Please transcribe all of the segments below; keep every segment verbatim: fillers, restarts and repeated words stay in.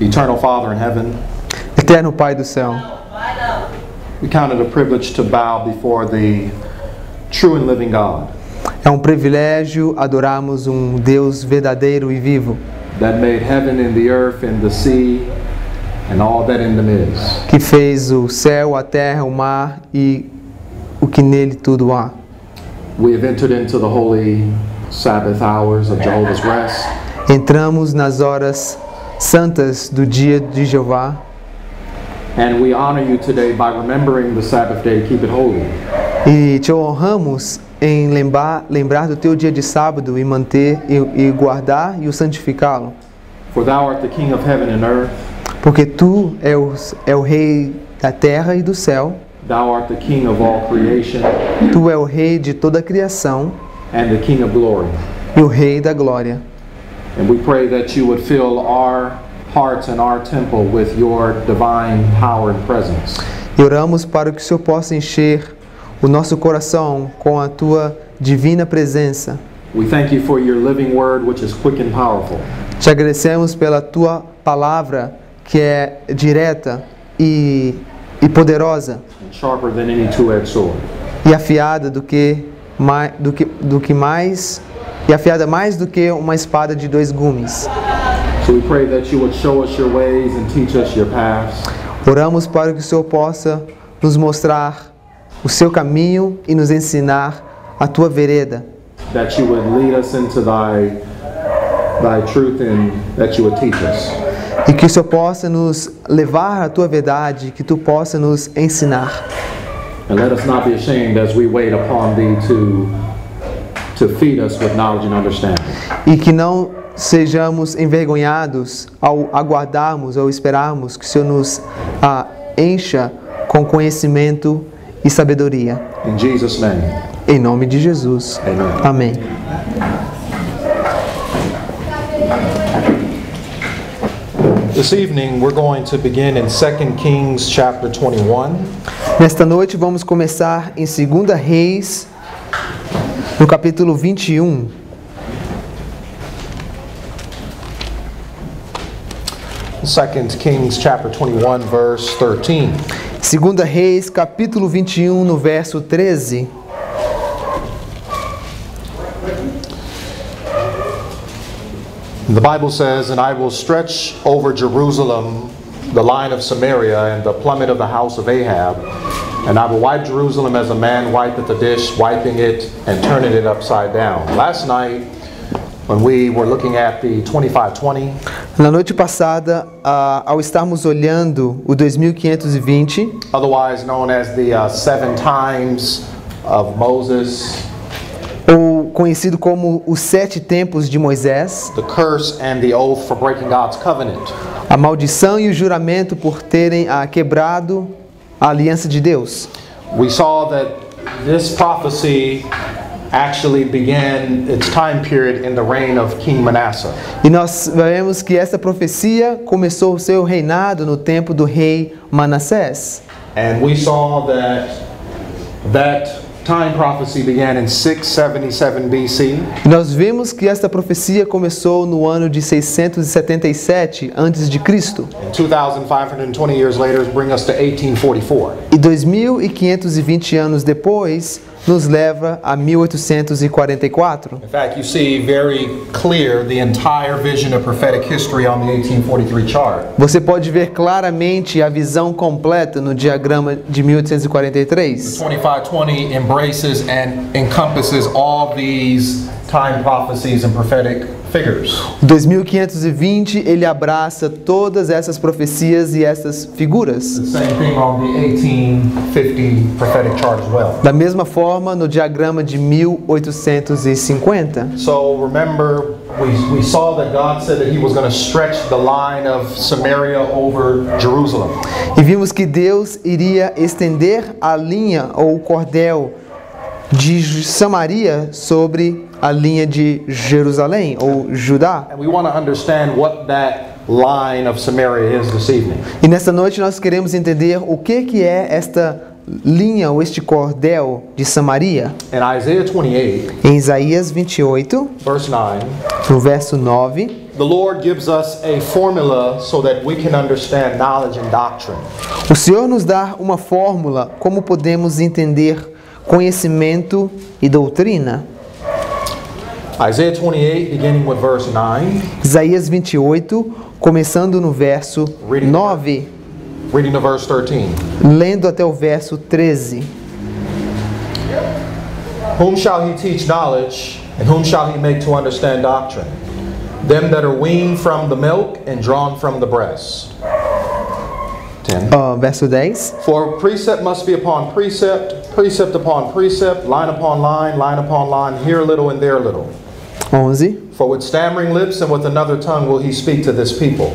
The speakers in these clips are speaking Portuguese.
Eternal Father in heaven, Eterno Pai do céu, we count it a privilege to bow before the true and living God é um privilégio adorarmos um Deus verdadeiro e vivo, that made heaven and the earth and the sea and all that in them is. que fez o céu, a terra, o mar e o que nele tudo há. We have entered into the holy Sabbath hours of Jehovah's rest. Entramos nas horas santas do dia de Jeová And we honor you today by remembering the Sabbath day to keep it holy. e te honramos em lembrar, lembrar do teu dia de sábado e manter e, e guardar e o santificá-lo. For thou art the King of heaven and earth, Porque tu é o, é o Rei da terra e do céu, thou art the King of all creation tu é o Rei de toda a criação and the King of glory. e o Rei da glória. And we pray that you would fill our hearts and our temple with your divine power and presence. E oramos para que o Senhor possa encher o nosso coração com a tua divina presença. We thank you for your living word, which is quick and powerful. Te agradecemos pela tua palavra que é direta e, e poderosa And sharper than any two-edged sword. e afiada do que, mais, do, que, do que mais e afiada mais do que uma espada de dois gumes. So we pray that you would show us your ways and teach us your paths. Oramos para que o Senhor possa nos mostrar o seu caminho e nos ensinar a tua vereda. That you would lead us into thy, thy truth and that you would teach us. E que o Senhor possa nos levar à tua verdade, que tu possa nos ensinar. And let us not be ashamed as we wait upon thee to, to feed us with knowledge and understanding. E que não sejamos envergonhados ao aguardarmos ou esperarmos que o Senhor nos ah, encha com conhecimento e sabedoria. In Jesus' name, Em nome de Jesus. amen. Amém. This evening we're going to begin in Second Kings chapter twenty-one. Nesta noite vamos começar em Segunda Reis, no capítulo vinte e um. Second Kings chapter twenty-one verse thirteen. Segunda Reis, capítulo vinte e um, no verso treze. The Bible says, "And I will stretch over Jerusalem the line of Samaria and the plummet of the house of Ahab, and I will wipe Jerusalem as a man wipeth a dish, wiping it and turning it upside down." Last night, when we were looking at the twenty-five twenty, Na noite passada, ah, ao estarmos olhando o dois mil quinhentos e vinte, otherwise known as the uh, seven times of Moses, ou conhecido como os sete tempos de Moisés, the curse and the oath for breaking God's covenant, a maldição e o juramento por terem ah, quebrado a aliança de Deus. we saw that this prophecy actually began its time period in the reign of King Manasseh. E nós vemos que essa profecia começou o seu reinado no tempo do rei Manassés. And we saw that that time prophecy began in six seventy-seven B C. E nós vimos que esta profecia começou no ano de seiscentos e setenta e sete antes de Cristo. And two thousand five hundred twenty years later bring us to eighteen forty-four. E dois mil quinhentos e vinte anos depois nos leva a mil oitocentos e quarenta e quatro. In fact, you see very clear the entire vision of prophetic history on the eighteen forty-three chart. Você pode ver claramente a visão completa no diagrama de mil oitocentos e quarenta e três. twenty-five twenty embraces and encompasses all these time prophecies and prophetic figures. dois mil quinhentos e vinte ele abraça todas essas profecias e essas figuras. The same thing on the eighteen fifty prophetic chart as well. Da mesma forma no diagrama de mil oitocentos e cinquenta. So remember, we, we saw that God said that He was going to stretch the line of Samaria over Jerusalem. E vimos que Deus iria estender a linha ou o cordel de Samaria sobre a linha de Jerusalém ou Judá. And we want to understand what that line of Samaria is this evening. E nesta noite nós queremos entender o que que é esta linha ou este cordel de Samaria. In Isaiah twenty-eight, Em Isaías vinte e oito, verse nine, no verso nove, the Lord gives us a formula so that we can understand knowledge and doctrine. O Senhor nos dá uma fórmula como podemos entender conhecimento e doutrina. Isaiah twenty-eight, beginning with verse nine. Isaías vinte e oito, começando no verso nove, Reading to verse thirteen. lendo até o verso treze. Whom shall he teach knowledge, and whom shall he make to understand doctrine? Them that are weaned from the milk and drawn from the breast. ten. Ó, verso dez. For precept must be upon precept, precept upon precept, line upon line, line upon line, here a little and there a little. onze, For with stammering lips and with another tongue will he speak to this people.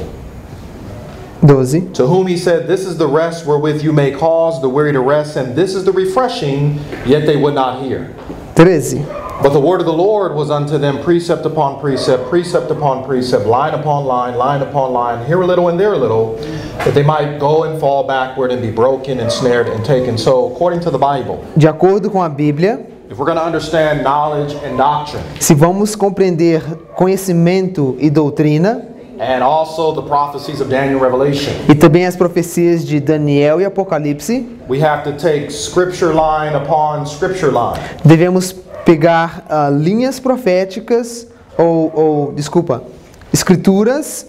doze. To whom he said, This is the rest wherewith you may cause the weary to rest, and this is the refreshing, yet they would not hear. treze. But the word of the Lord was unto them precept upon precept, precept upon precept, line upon line, line upon line, here a little and there a little, that they might go and fall backward and be broken and snared and taken. So, according to the Bible, De acordo com a Bíblia, if we're going to understand knowledge and doctrine, se vamos compreender conhecimento e doutrina, and also the prophecies of Daniel and Revelation, e também as profecias de Daniel e Apocalipse, we have to take scripture line upon scripture line. devemos pegar ah, linhas proféticas, ou, ou, desculpa, escrituras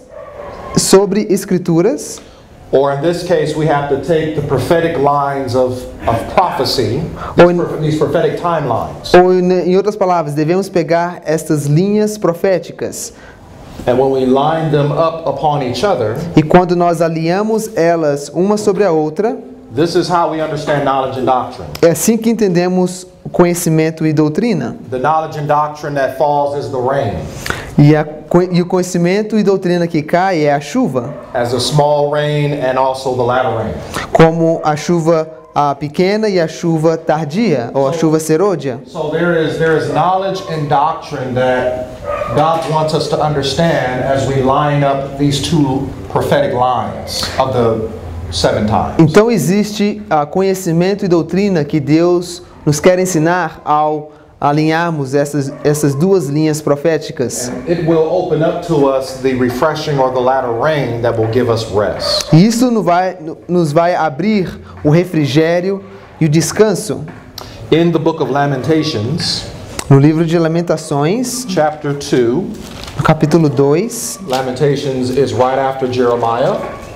sobre escrituras, Or in this case, we have to take the prophetic lines of, of prophecy, Or these, in- pro- these prophetic timelines. ou em em outras palavras, devemos pegar estas linhas proféticas. And when we line them up upon each other, E quando nós alinhamos elas uma sobre a outra, this is how we understand knowledge and doctrine. é assim que entendemos o conhecimento e doutrina. The knowledge and doctrine that falls is the rain, E, a, co- e o conhecimento e doutrina que cai é a chuva, as a small rain and also the latter rain. como a chuva a pequena e a chuva tardia, ou a chuva serôdia. So there is there is knowledge and doctrine that God wants us to understand as we line up these two prophetic lines of the seven times. Então existe ah, conhecimento e doutrina que Deus nos quer ensinar ao alinharmos essas, essas duas linhas proféticas. It will open up to us the refreshing or the latter rain that will give us rest. E isso nos vai, nos vai abrir o refrigério e o descanso. In the book of Lamentations, No livro de Lamentações, chapter two, no capítulo dois, Lamentations is right after Jeremiah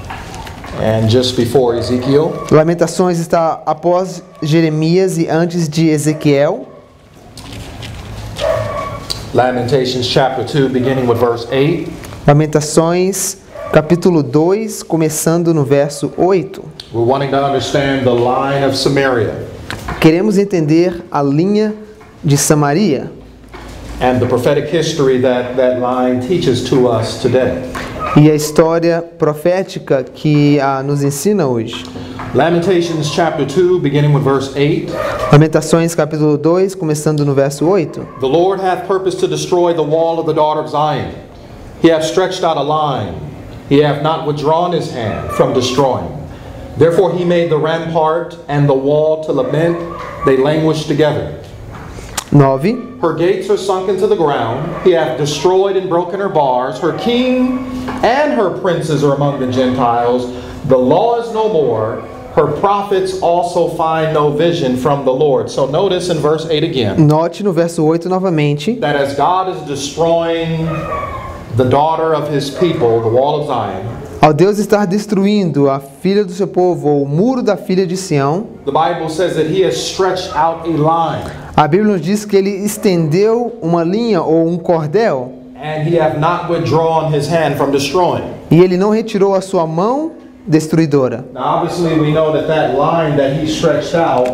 and just before Ezekiel. Lamentações está após Jeremias e antes de Ezequiel. Lamentations chapter two, beginning with verse eight. Lamentações, capítulo dois, começando no verso oito. We're wanting to understand the line of Samaria Queremos entender a linha de Samaria and the prophetic history that that line teaches to us today. e a história profética que ah, nos ensina hoje. Lamentations chapter two, beginning with verse eight. Lamentações, capítulo dois, começando no verso oito. The Lord hath purposed to destroy the wall of the daughter of Zion. He hath stretched out a line. He hath not withdrawn his hand from destroying. Therefore he made the rampart and the wall to lament. They languish together. nove. Her gates are sunk into the ground. He hath destroyed and broken her bars. Her king and her princes are among the Gentiles. The law is no more. Her prophets also find no vision from the Lord. So notice in verse eight again Note no verso oito novamente that as God is destroying the daughter of his people, the wall of Zion, ao Deus estar destruindo a filha do seu povo, ou o muro da filha de Sião, the Bible says that he has stretched out a line, a Bíblia nos diz que ele estendeu uma linha ou um cordel and he hath not withdrawn his hand from destroying. e ele não retirou a sua mão destruidora. Now obviously we know that that line that he stretched out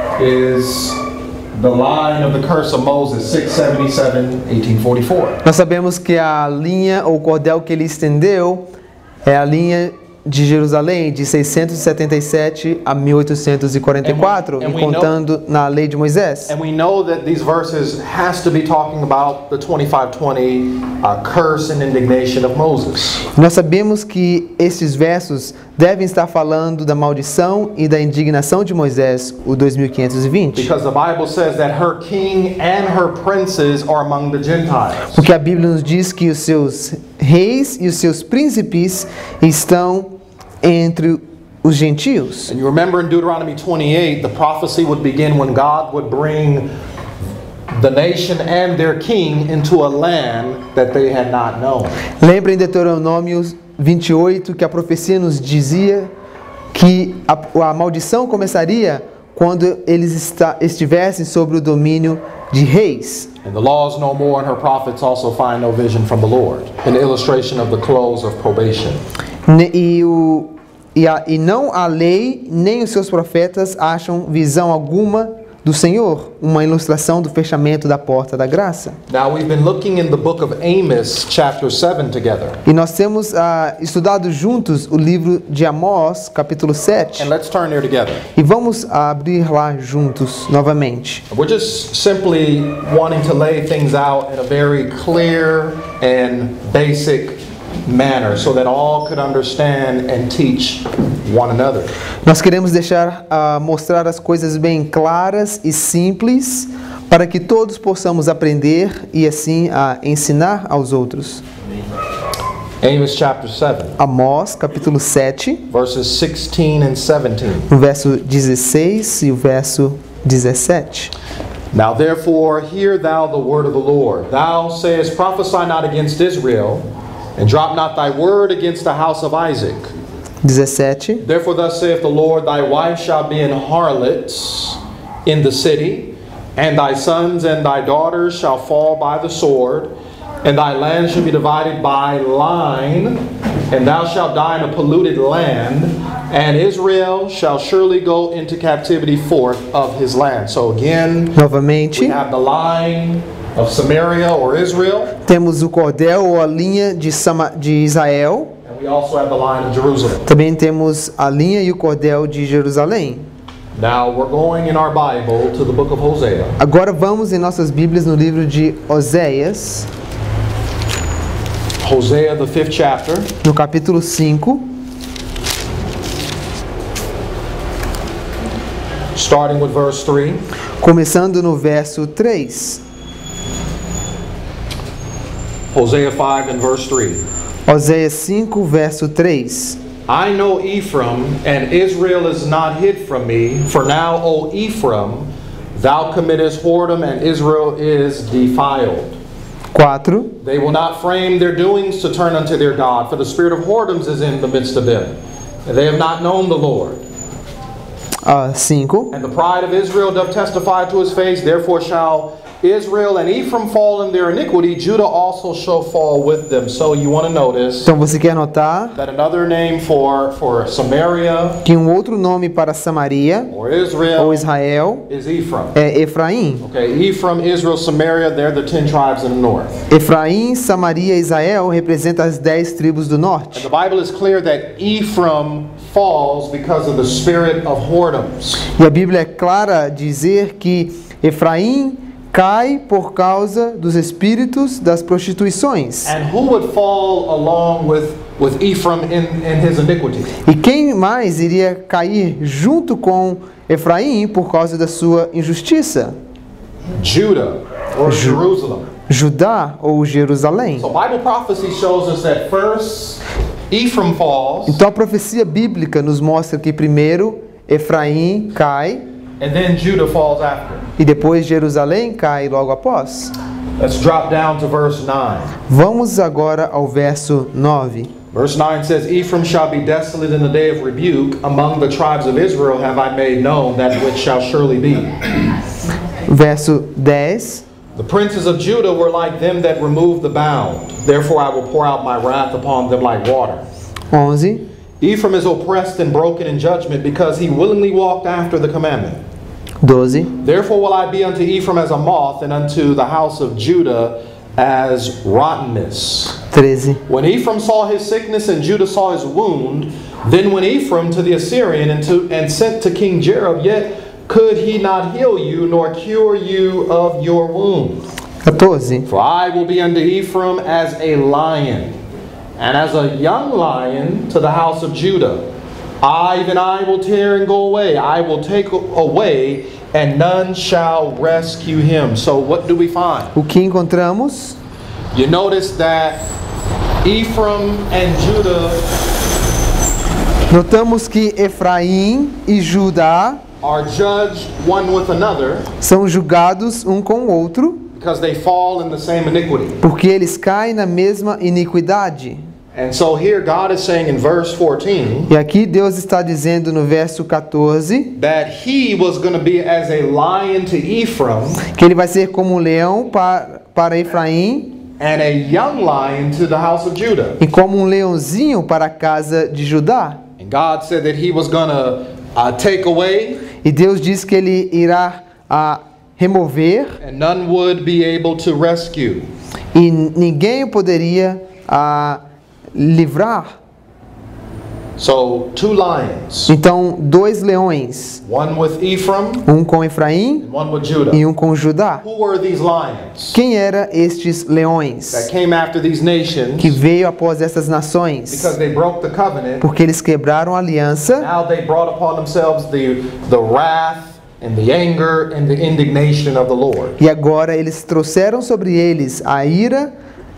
is the line of the curse of Moses, six seventy-seven, eighteen forty-four. Nós sabemos que a linha ou cordel que ele estendeu é a linha de Jerusalém de seiscentos e setenta e sete a mil oitocentos e quarenta e quatro, And we- and e we know- contando na lei de Moisés. And we know that these verses has to be talking about the twenty-five twenty uh, curse and indignation of Moses. Nós sabemos que esses versos devem estar falando da maldição e da indignação de Moisés, o dois mil quinhentos e vinte. Because the Bible says that her king and her princes are among the Gentiles. Porque a Bíblia nos diz que os seus reis e os seus príncipes estão entre os gentios. And you remember in Deuteronomy twenty-eight, the prophecy would begin when God would bring the nation and their king into a land that they had not known. Lembra em Deuteronômio vinte e oito que a profecia nos dizia que a, a maldição começaria quando eles esta, estivessem sobre o domínio de reis. And the laws no more and her prophets also find no vision from the Lord, an illustration of the close of probation. Ne, e, o, e, a, e não a lei nem os seus profetas acham visão alguma do Senhor, uma ilustração do fechamento da porta da graça. Now we've been looking in the book of Amos chapter seven together. E nós temos uh, estudado juntos o livro de Amós, capítulo sete. And let's turn there together. E vamos abrir lá juntos novamente. We're just simply wanting to lay things out in a very clear and basic manner so that all could understand and teach one another. Nós queremos deixar uh, mostrar as coisas bem claras e simples para que todos possamos aprender e assim uh, ensinar aos outros. Amos chapter seven, Amós, capítulo sete, verses sixteen and seventeen. o verso dezesseis e o verso dezessete. Now therefore hear thou the word of the Lord. Thou sayest, prophesy not against Israel, and drop not thy word against the house of Isaac. dezessete. Therefore thus saith the Lord, thy wife shall be an harlot in the city, and thy sons and thy daughters shall fall by the sword, and thy land shall be divided by line, and thou shalt die in a polluted land, and Israel shall surely go into captivity forth of his land. So again, we Novamente, have the line of Samaria or Israel, temos o cordel ou a linha de, Sama, de Israel. and we also have the line of Jerusalem. Também temos a linha e o cordel de Jerusalém. Now we're going in our Bible to the book of Hosea. Agora vamos em nossas Bíblias no livro de Oséias, Hosea, the fifth chapter, no capítulo cinco, starting with verse three. começando no verso três. Hosea five and verse three. Oséias cinco, verso três. I know Ephraim, and Israel is not hid from me. For now, O Ephraim, thou committest whoredom, and Israel is defiled. quatro. They will not frame their doings to turn unto their God, for the spirit of whoredoms is in the midst of them. And they have not known the Lord. Uh, cinco. And the pride of Israel doth testify to his face, therefore shall Israel and Ephraim fall in their iniquity, Judah also shall fall with them. So you want to notice Então você quer notar that another name for, for Samaria que um outro nome para Samaria or Israel ou Israel is Ephraim. é Efraim. Okay, Ephraim, Israel, Samaria, they're the ten tribes in the north. Efraim, Samaria e Israel representam as dez tribos do And norte. the Bible is clear that Ephraim falls because of the spirit of whoredoms. E a Bíblia é clara a dizer que Efraim cai por causa dos espíritos das prostituições. And who would fall along with, with Ephraim in, in his iniquity? E quem mais iria cair junto com Efraim por causa da sua injustiça? Judah or Jerusalem. Judá ou Jerusalém. So Bible prophecy shows us that first Ephraim falls, Então a profecia bíblica nos mostra que primeiro Efraim cai and then Judah falls after. e depois Jerusalém cai logo após. Let's drop down to verse nine. Vamos agora ao verso nove. Verse nine says, Ephraim shall be desolate in the day of rebuke. Among the tribes of Israel have I made known that which shall surely be. Verso dez. The princes of Judah were like them that remove the bound. Therefore I will pour out my wrath upon them like water. onze. Ephraim is oppressed and broken in judgment because he willingly walked after the commandment. doze. Therefore will I be unto Ephraim as a moth, and unto the house of Judah as rottenness. treze. When Ephraim saw his sickness and Judah saw his wound, then went Ephraim to the Assyrian and, to, and sent to King Jerob, yet could he not heal you, nor cure you of your wound. quatorze. For I will be unto Ephraim as a lion, and as a young lion to the house of Judah. I, even I, will tear and go away. I will take away, and none shall rescue him. So what do we find? O que encontramos? You notice that Ephraim and Judah Notamos que Efraim e Judá are judged one with another são julgados um com o outro, because they fall in the same iniquity. porque eles caem na mesma iniquidade. And so here God is saying in verse fourteen E aqui Deus está dizendo no verso quatorze that he was going to be as a lion to Ephraim que ele vai ser como um leão para, para Efraim and a young lion to the house of Judah. e como um leãozinho para a casa de Judá. And God said that he was going to uh, take away E Deus diz que ele irá a remover and none would be able to rescue. e ninguém poderia a livrar. So two lions, Então, dois leões, one with Ephraim um com Efraim and one with Judah. e um com Judá. Who were these lions Quem eram estes that leões came after these nations que veio após essas nações? because they broke the covenant? Porque eles quebraram a aliança Now they brought upon themselves the the wrath and the anger and the indignation of the Lord. e agora eles trouxeram sobre eles a ira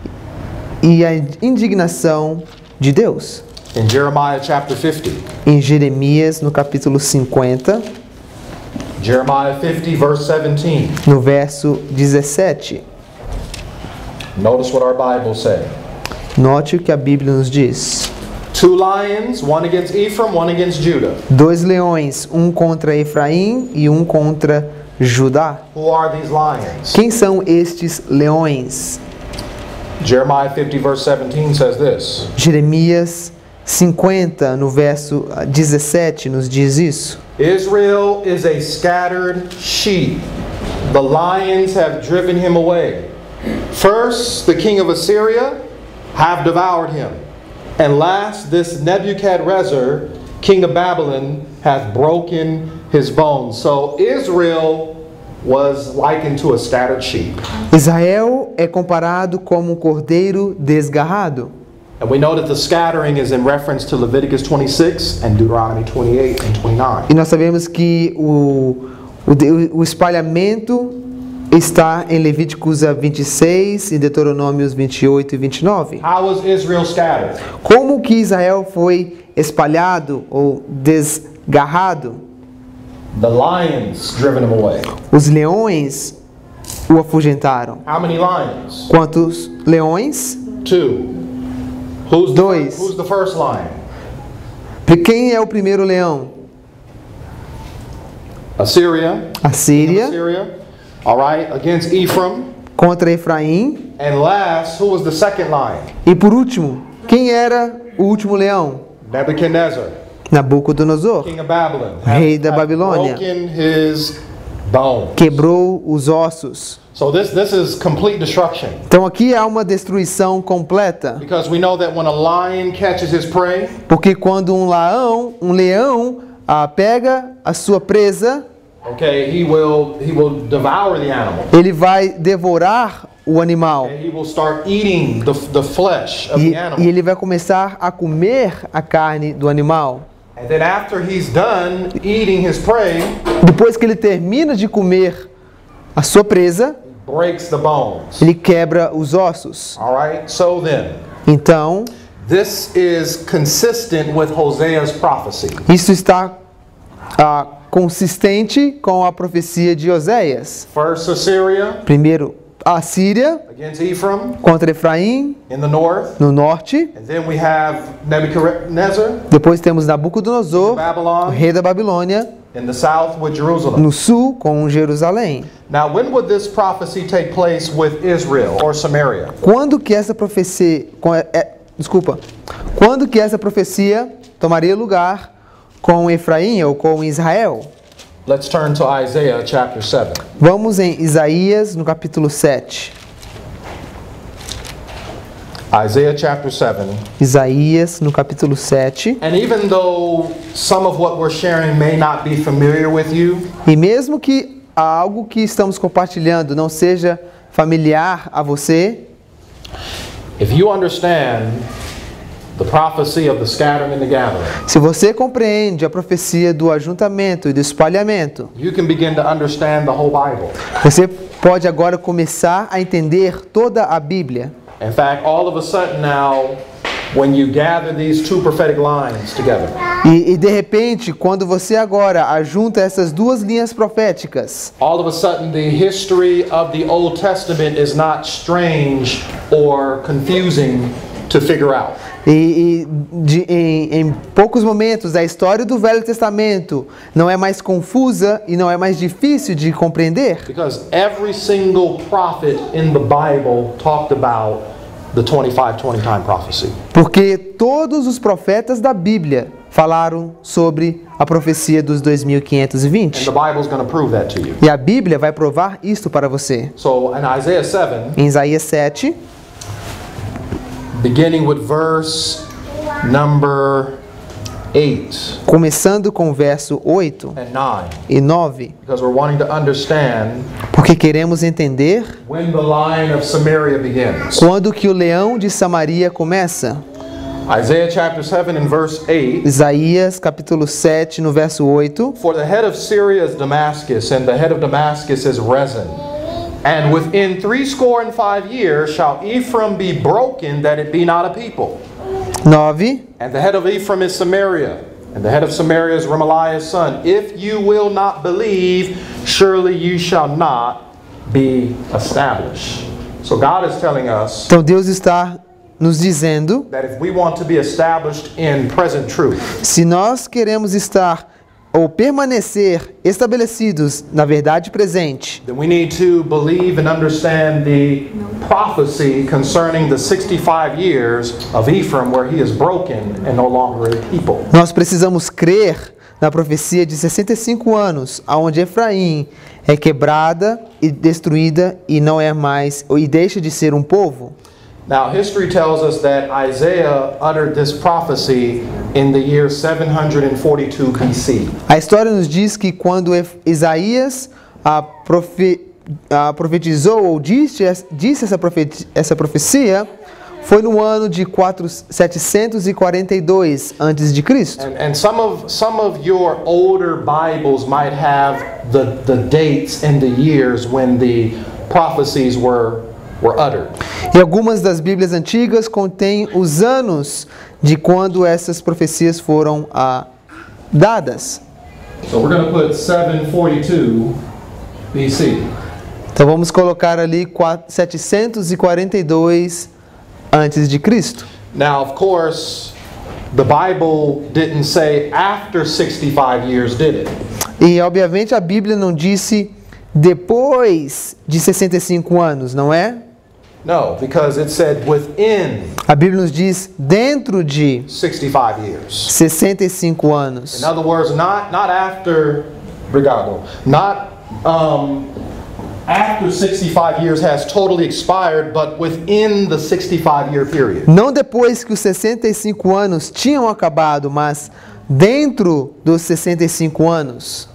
e a indignação de Deus. In Jeremiah chapter fifty, Em Jeremias, no capítulo cinquenta, Jeremiah fifty verse seventeen. no verso dezessete, Notice what our Bible said. note o que a Bíblia nos diz. Two lions, one against Ephraim, one against Judah. Dois leões, um contra Efraim e um contra Judá. Who are these lions? Quem são estes leões? Jeremiah fifty verse seventeen says this. Jeremias cinquenta, no verso dezessete, nos diz isso. Israel is a scattered sheep. The lions have driven him away. First, the king of Assyria have devoured him. And last, this Nebuchadnezzar, king of Babylon, hath broken his bones. So Israel was likened to a scattered sheep. Israel é comparado como um cordeiro desgarrado. And we know that the scattering is in reference to Leviticus twenty-six and Deuteronomy twenty-eight and twenty-nine. E nós sabemos que o, o, o espalhamento está em Levíticos vinte e seis e Deuteronômios vinte e oito e vinte e nove. How was Israel scattered? Como que Israel foi espalhado ou desgarrado? The lions driven him away. Os leões o afugentaram. How many lions? Quantos leões? Two. Who's the, Dois. who's the first lion? Quem é o primeiro leão? Assyria. A Síria Assyria. All right, against Ephraim. contra Efraim. And last, who was the second lion? E por último, quem era o último leão? Nebuchadnezzar, Nabucodonosor. king of Babylon. Rei da Hath Babilônia. broken his bones. Quebrou os ossos. So this this is complete destruction. Então aqui há uma destruição completa. Because we know that when a lion catches his prey, Porque quando um leão, um leão ah, pega a sua presa, okay, he will he will devour the animal. ele vai devorar o animal. And he will start eating the, the flesh of E, the animal. e ele vai começar a comer a carne do animal. And then after he's done eating his prey, Depois que ele termina de comer a sua presa, breaks the bones. ele quebra os ossos. All right? So then, Então, this is consistent with Hosea's prophecy. isso está ah, consistente com a profecia de Oséias. First Assyria Primeiro, a Síria against Ephraim contra Efraim, in the north. no norte. And then we have Nebuchadnezzar, Depois temos Nabucodonosor, o Babylon, rei da Babilônia, in the south with Jerusalem. no sul com Jerusalém. Now, when would this prophecy take place with Israel or Samaria? Quando que essa profecia, com- é, desculpa, quando que essa profecia tomaria lugar com Efraim ou com Israel? Let's turn to Isaiah chapter seven. Vamos em Isaías, no capítulo sete. Isaiah chapter seven. Isaías, no capítulo sete. And even though some of what we're sharing may not be familiar with you, E mesmo que algo que estamos compartilhando não seja familiar a você, if you understand the prophecy of the scattering and the gathering, se você compreende a profecia do ajuntamento e do espalhamento, you can begin to understand the whole Bible. você pode agora começar a entender toda a Bíblia. In fact, all of a sudden now, when you gather these two prophetic lines together, E, e de repente, quando você agora ajunta essas duas linhas proféticas, all of a sudden the history of the Old Testament is not strange or confusing to figure out. e, e de, em, em poucos momentos a história do Velho Testamento não é mais confusa e não é mais difícil de compreender, Because every single prophet in the Bible talked about the twenty-five twenty time prophecy. porque todos os profetas da Bíblia falaram sobre a profecia dos dois mil quinhentos e And vinte. the Bible's going to prove that to you. E a Bíblia vai provar isto para você. So in Isaiah seven, Em Isaías sete, beginning with verse number eight começando com o verso oito and nine, e nove, because we're wanting to understand porque queremos entender when the line of Samaria begins. quando que o leão de Samaria começa. Isaiah chapter seven and verse eight. Isaías capítulo sete, no verso oito. For the head of Syria is Damascus, and the head of Damascus is Rezin. And within threescore and five years shall Ephraim be broken, that it be not a people. nove. And the head of Ephraim is Samaria, and the head of Samaria is Remaliah's son. If you will not believe, surely you shall not be established. So God is telling us Então Deus está nos dizendo, that if we want to be established in present truth, se nós queremos estar ou permanecer estabelecidos na verdade presente, then we need to believe and understand the prophecy concerning the sixty-five years of Ephraim, where he is broken and no longer a people. nós precisamos crer na profecia de sessenta e cinco anos, aonde Efraim é quebrada e destruída e não é mais, e deixa de ser um povo. Now, history tells us that Isaiah uttered this prophecy in the year seven hundred forty-two B C. A história nos diz que quando Ef- Isaías a profe, a profetizou ou disse, disse essa, profeti, essa profecia, foi no ano de quatro, setecentos e quarenta e dois antes de Cristo. And, and some of some of your older Bibles might have the, the dates and the years when the prophecies were were uttered. E algumas das Bíblias antigas contêm os anos de quando essas profecias foram ah, dadas. So we're going to put seven forty-two B C. Então vamos colocar ali quatro- setecentos e quarenta e dois antes de Cristo. Now, of course, the Bible didn't say after sixty-five years, did it? E obviamente a Bíblia não disse depois de sessenta e cinco anos, não é? No, because it said within A Bíblia nos diz dentro de sixty-five years. sessenta e cinco anos. In other words, not not after, obrigado, not um, after sixty-five years has totally expired, but within the sixty-five year period. Não depois que os sessenta e cinco anos tinham acabado, mas dentro dos sessenta e cinco anos.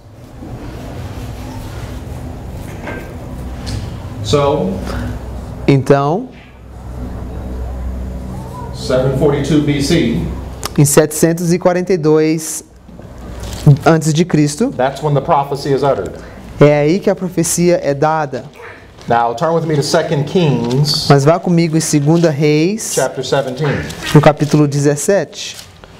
So, Então, seven forty-two B C, em setecentos e quarenta e dois antes de Cristo, that's when the prophecy is uttered. é aí que a profecia é dada. Now, turn with me to Second Kings, Mas vá comigo em segunda Reis, chapter seventeen. no capítulo dezessete.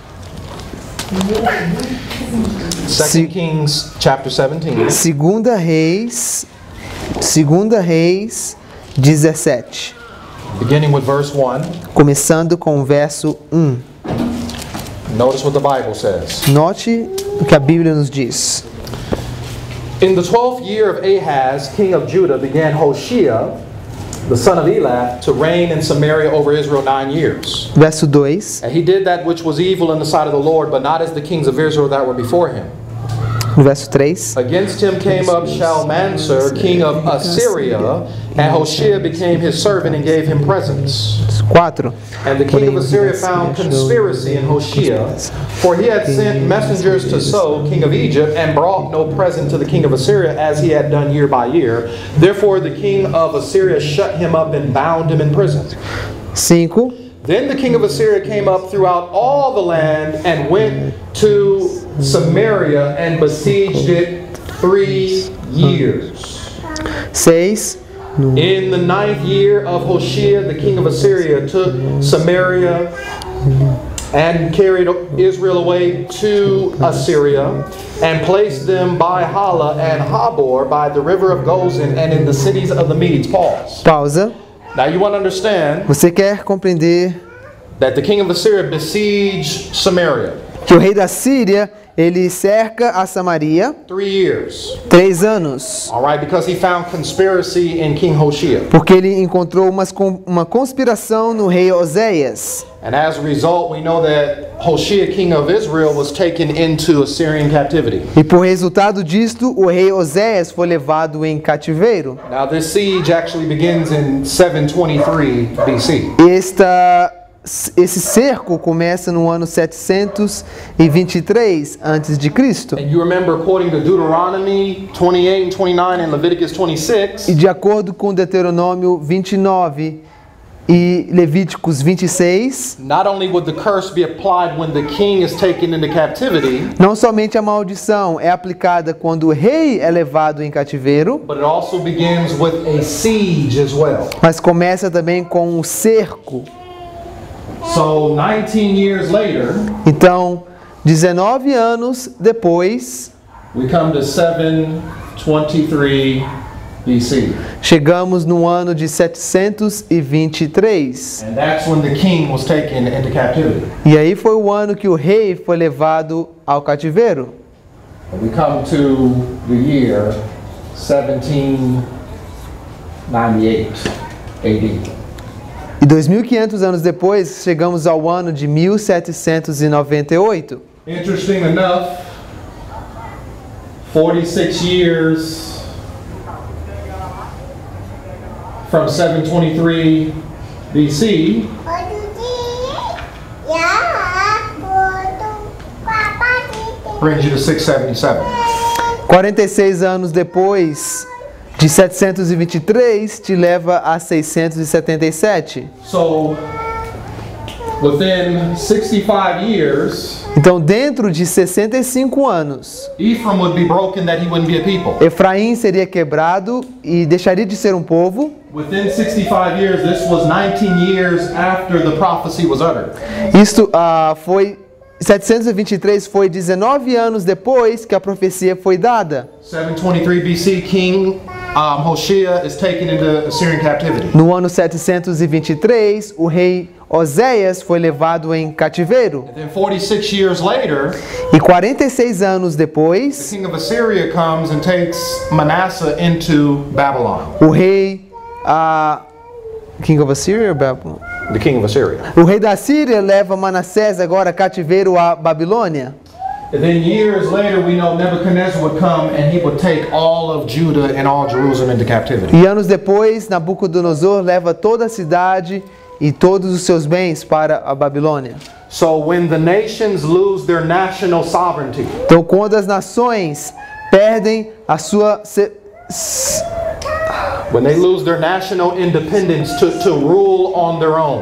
Second Kings, chapter seventeen. Segunda Reis, segunda Reis dezessete. Beginning with verse one, Começando com o verso um. notice what the Bible says. Note o que a Bíblia nos diz. In the twelfth year of Ahaz, king of Judah, began Hoshea, the son of Elah, to reign in Samaria over Israel nine years. Verso dois. And he did that which was evil in the sight of the Lord, but not as the kings of Israel that were before him. No verso três. Against him came up Shalmaneser, king of Assyria, and Hoshea became his servant and gave him presents. quatro. And the king of Assyria found conspiracy in Hoshea, for he had sent messengers to So, king of Egypt, and brought no present to the king of Assyria, as he had done year by year. Therefore the king of Assyria shut him up and bound him in prison. cinco. Then the king of Assyria came up throughout all the land and went to Samaria and besieged it three years. seis. In the ninth year of Hoshea, the king of Assyria took Samaria and carried Israel away to Assyria and placed them by Hala and Habor by the river of Gozan and in the cities of the Medes. Pause. Pausa. Now you want to understand Você quer compreender that the king of Assyria besieged Samaria que o rei da Síria, ele cerca a Samaria three years. três anos, All right, because he found conspiracy in King Hoshea. porque ele encontrou umas, uma conspiração no rei Oséias. And as a result, we know that Hoshea, king of Israel, was taken into Assyrian captivity. E por resultado disto, o rei Oséias foi levado em cativeiro. Now this siege actually begins in seven twenty-three B C. Esta, esse cerco começa no ano setecentos e vinte e três antes de Cristo. And you remember, according to Deuteronomy twenty-eight and twenty-nine and Leviticus twenty-six, E de acordo com Deuteronômio vinte e nove e Levíticos vinte e seis, not only would the curse be applied when the king is taken into captivity, não somente a maldição é aplicada quando o rei é levado em cativeiro, but it also begins with a siege as well. mas começa também com um cerco. So nineteen years later, Então, dezenove anos depois, we come to seven twenty-three B C. chegamos no ano de setecentos e vinte e três. And that's when the king was taken into captivity. E aí foi o ano que o rei foi levado ao cativeiro. And we come to the year seventeen ninety-eight A D. E dois mil e quinhentos anos depois, chegamos ao ano de mil setecentos e noventa e oito. Interesting enough, forty-six years from seven twenty-three B C, brings you to six seventy-seven. quarenta e seis anos depois de setecentos e vinte e três, te leva a seiscentos e setenta e sete. So, within sixty-five years, Então, dentro de sessenta e cinco anos, Ephraim would be broken that he wouldn't be a people. Efraim seria quebrado e deixaria de ser um povo. Within sixty-five years, this was nineteen years after the prophecy was uttered. Isto ah, foi setecentos e vinte e três foi dezenove anos depois que a profecia foi dada. seven twenty-three B C, King um, Hoshea is taken into Assyrian captivity. No ano setecentos e vinte e três, o rei Oséias foi levado em cativeiro. And then forty-six years later, E quarenta e seis anos the depois, king of Assyria comes and takes Manasseh into Babylon. o rei ah, King of Assyria, Babylon? The king of Assyria. O rei da Síria leva Manassés agora cativeiro à Babilônia. And then years later, we know Nebuchadnezzar would come and he would take all of Judah and all Jerusalem into captivity. E anos depois, Nabucodonosor leva toda a cidade e todos os seus bens para a Babilônia. So when the nations lose their national sovereignty, Então, quando as nações perdem a sua se- s- when they lose their national independence to, to rule on their own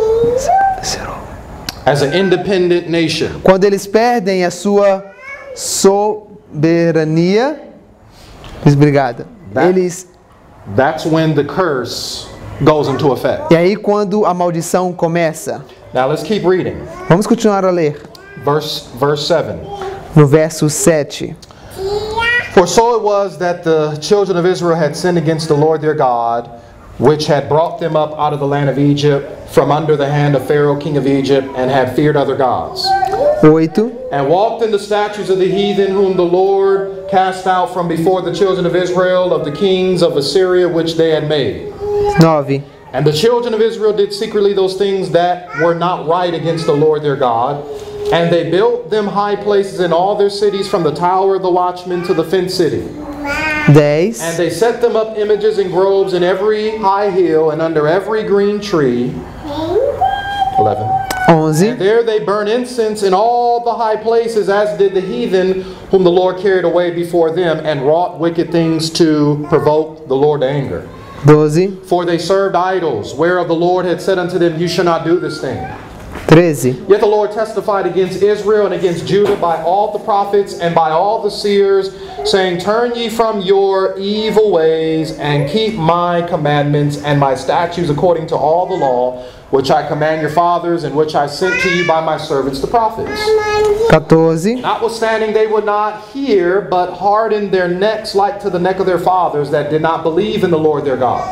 as an independent nation, quando eles perdem a sua soberania, obrigada. Eles that's when the curse goes into effect. e aí quando a maldição começa. Now let's keep reading. Vamos continuar a ler Verse verse seven. no verso sete. For so it was that the children of Israel had sinned against the Lord their God, which had brought them up out of the land of Egypt from under the hand of Pharaoh king of Egypt, and had feared other gods, oito. and walked in the statutes of the heathen whom the Lord cast out from before the children of Israel, of the kings of Assyria which they had made. nove. And the children of Israel did secretly those things that were not right against the Lord their God, and they built them high places in all their cities, from the tower of the watchman to the fenced city. dez. And they set them up images and groves in every high hill and under every green tree. eleven. onze. And there they burn incense in all the high places, as did the heathen whom the Lord carried away before them, and wrought wicked things to provoke the Lord to anger. doze. For they served idols, whereof the Lord had said unto them, You shall not do this thing. treze. Yet the Lord testified against Israel and against Judah by all the prophets and by all the seers, saying, Turn ye from your evil ways, and keep my commandments and my statutes according to all the law, which I command your fathers, and which I sent to you by my servants the prophets. quatorze. Notwithstanding, they would not hear, but hardened their necks like to the neck of their fathers, that did not believe in the Lord their God.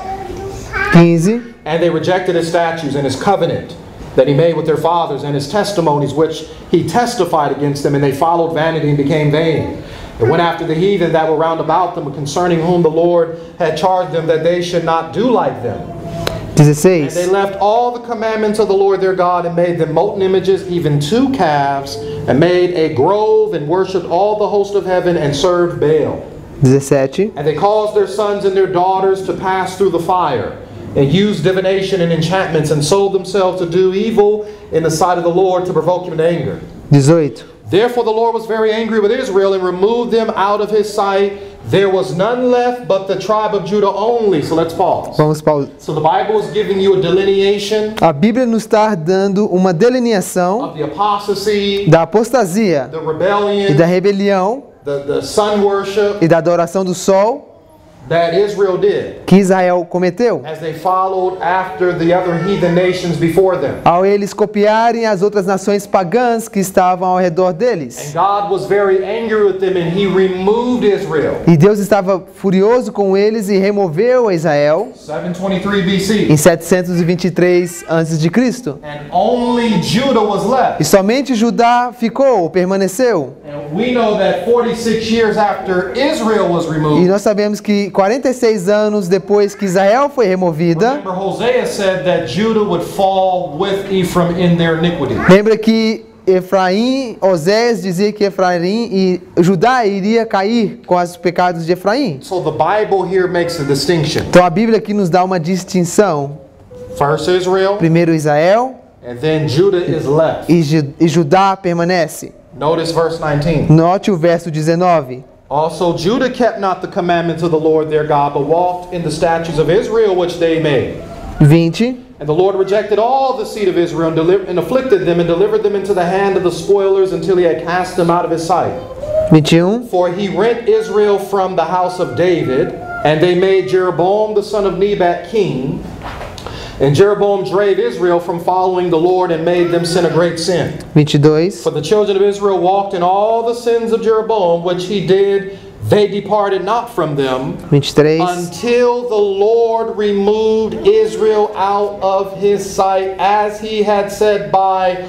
quinze. And they rejected his statutes and his covenant that he made with their fathers, and his testimonies which he testified against them, and they followed vanity and became vain. They went after the heathen that were round about them, concerning whom the Lord had charged them that they should not do like them. And dezesseis. they left all the commandments of the Lord their God, and made them molten images, even two calves, and made a grove, and worshipped all the host of heaven, and served Baal. dezessete. And they caused their sons and their daughters to pass through the fire, and used divination and enchantments, and sold themselves to do evil in the sight of the Lord, to provoke him to anger. dezoito. Therefore the Lord was very angry with Israel, and removed them out of his sight. There was none left but the tribe of Judah only. So let's pause. Vamos pausar. So the Bible is giving you a delineation A Bíblia nos está dando uma delineação of the apostasy, da apostasia the e rebellion, da rebelião the, the sun worship e da adoração do sol that Israel did que Israel cometeu, as they followed after the other heathen nations before them. ao eles copiarem as outras nações pagãs que estavam ao redor And deles. God was very angry with them, and he removed Israel. E Deus estava furioso com eles e removeu a Israel seven twenty-three B C. em setecentos e vinte e três antes de Cristo. And only Judah was E left. somente Judá ficou, permaneceu. And we know that forty-six years after Israel was E removed, nós sabemos que quarenta e seis anos depois que Israel foi removida, remember Hosea said that Judah would fall with Ephraim in their iniquity. lembra que Efraim, Osés dizia que Efraim e Judá iria cair com os pecados de Efraim. So the Bible here makes a distinction. Então a Bíblia aqui nos dá uma distinção. First Israel, Primeiro Israel and then Judah is left. e, Ju- e Judá permanece. Notice verse nineteen. Note o verso dezenove. Also Judah kept not the commandments of the Lord their God, but walked in the statutes of Israel which they made. vinte. And the Lord rejected all the seed of Israel, and, deliver, and afflicted them, and delivered them into the hand of the spoilers, until he had cast them out of his sight. vinte e um. For he rent Israel from the house of David, and they made Jeroboam the son of Nebat king. And Jeroboam drave Israel from following the Lord, and made them sin a great sin. vinte e dois. For the children of Israel walked in all the sins of Jeroboam, which he did. They departed not from them, vinte e três. until the Lord removed Israel out of his sight, as he had said by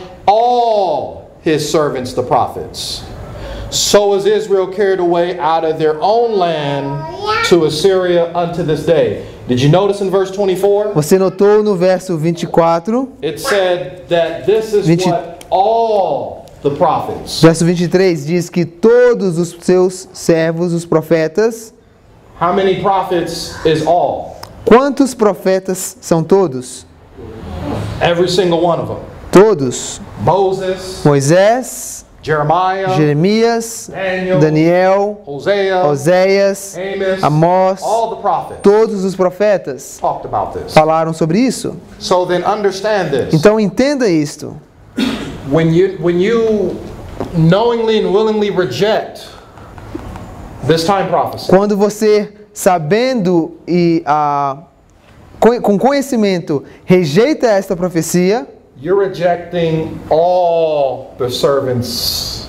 all his servants the prophets. So is Israel carried away out of their own land to Assyria unto this day. Did you notice in verse twenty-four? Você notou no verso vinte e quatro, It said that this is vinte what all the prophets. verso vinte e três diz que todos os seus servos, os profetas, How many prophets is all? quantos profetas são todos? Every single one of them. Todos. Moses, Moisés, Jeremiah, Jeremias, Daniel, Daniel, Hosea, Oséias, Amos, Amós, all the prophets todos os profetas talked about this. falaram sobre isso. So then understand this. Então entenda isto. When you when you knowingly and willingly reject this time prophecy, Quando você, sabendo e ah, co- com conhecimento, rejeita esta profecia, you're rejecting all the servants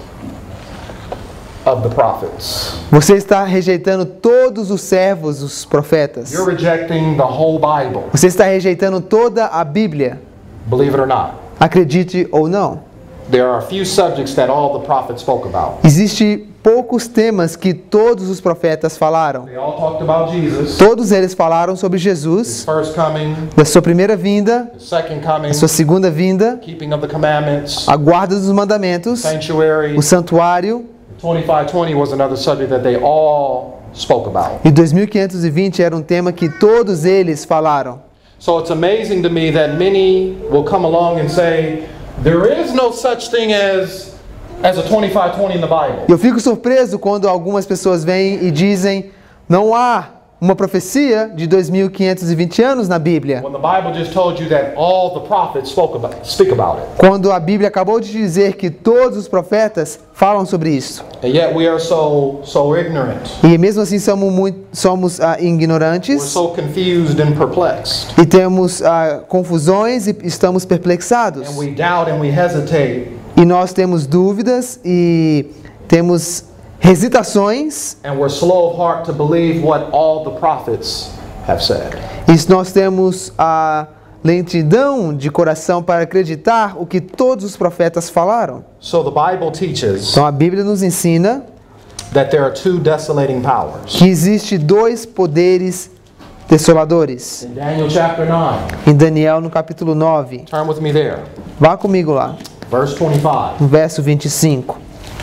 of the prophets. você está rejeitando todos os servos, os profetas. You're rejecting the whole Bible, Você está rejeitando toda a Bíblia, believe it or not. acredite ou não. There are a few subjects that all the prophets spoke about. Existe poucos temas que todos os profetas falaram. They all talked about Jesus, Todos eles falaram sobre his Jesus, first coming, da sua primeira vinda, his second coming, da sua segunda vinda, keeping of the commandments, a guarda dos mandamentos, sanctuary. o santuário, twenty-five twenty was another subject that they all spoke about. e dois mil quinhentos e vinte era um tema que todos eles falaram. So it's amazing to me that many will come along and say, there is no such thing as as a twenty-five twenty in the Bible. Eu fico surpreso quando algumas pessoas vêm e dizem: não há uma profecia de dois mil quinhentos e vinte anos na Bíblia. when the Bible just told you that all the prophets spoke about, speak about it? Quando a Bíblia acabou de dizer que todos os profetas falam sobre isso. And yet we are so so ignorant. E mesmo assim somos, muito, somos ah, We're ignorantes so confused and perplexed. e temos ah, confusões e estamos perplexados. And we doubt and we hesitate. E nós temos dúvidas e temos hesitações. And we're slow of heart to believe what all the prophets have said. E nós temos a lentidão de coração para acreditar o que todos os profetas falaram. So the Bible teaches Então a Bíblia nos ensina that there are two desolating powers. que existe dois poderes desoladores. In Daniel chapter nine, Em Daniel no capítulo nove. turn with me there. Vá comigo lá, Verse twenty-five. no verso vinte e cinco.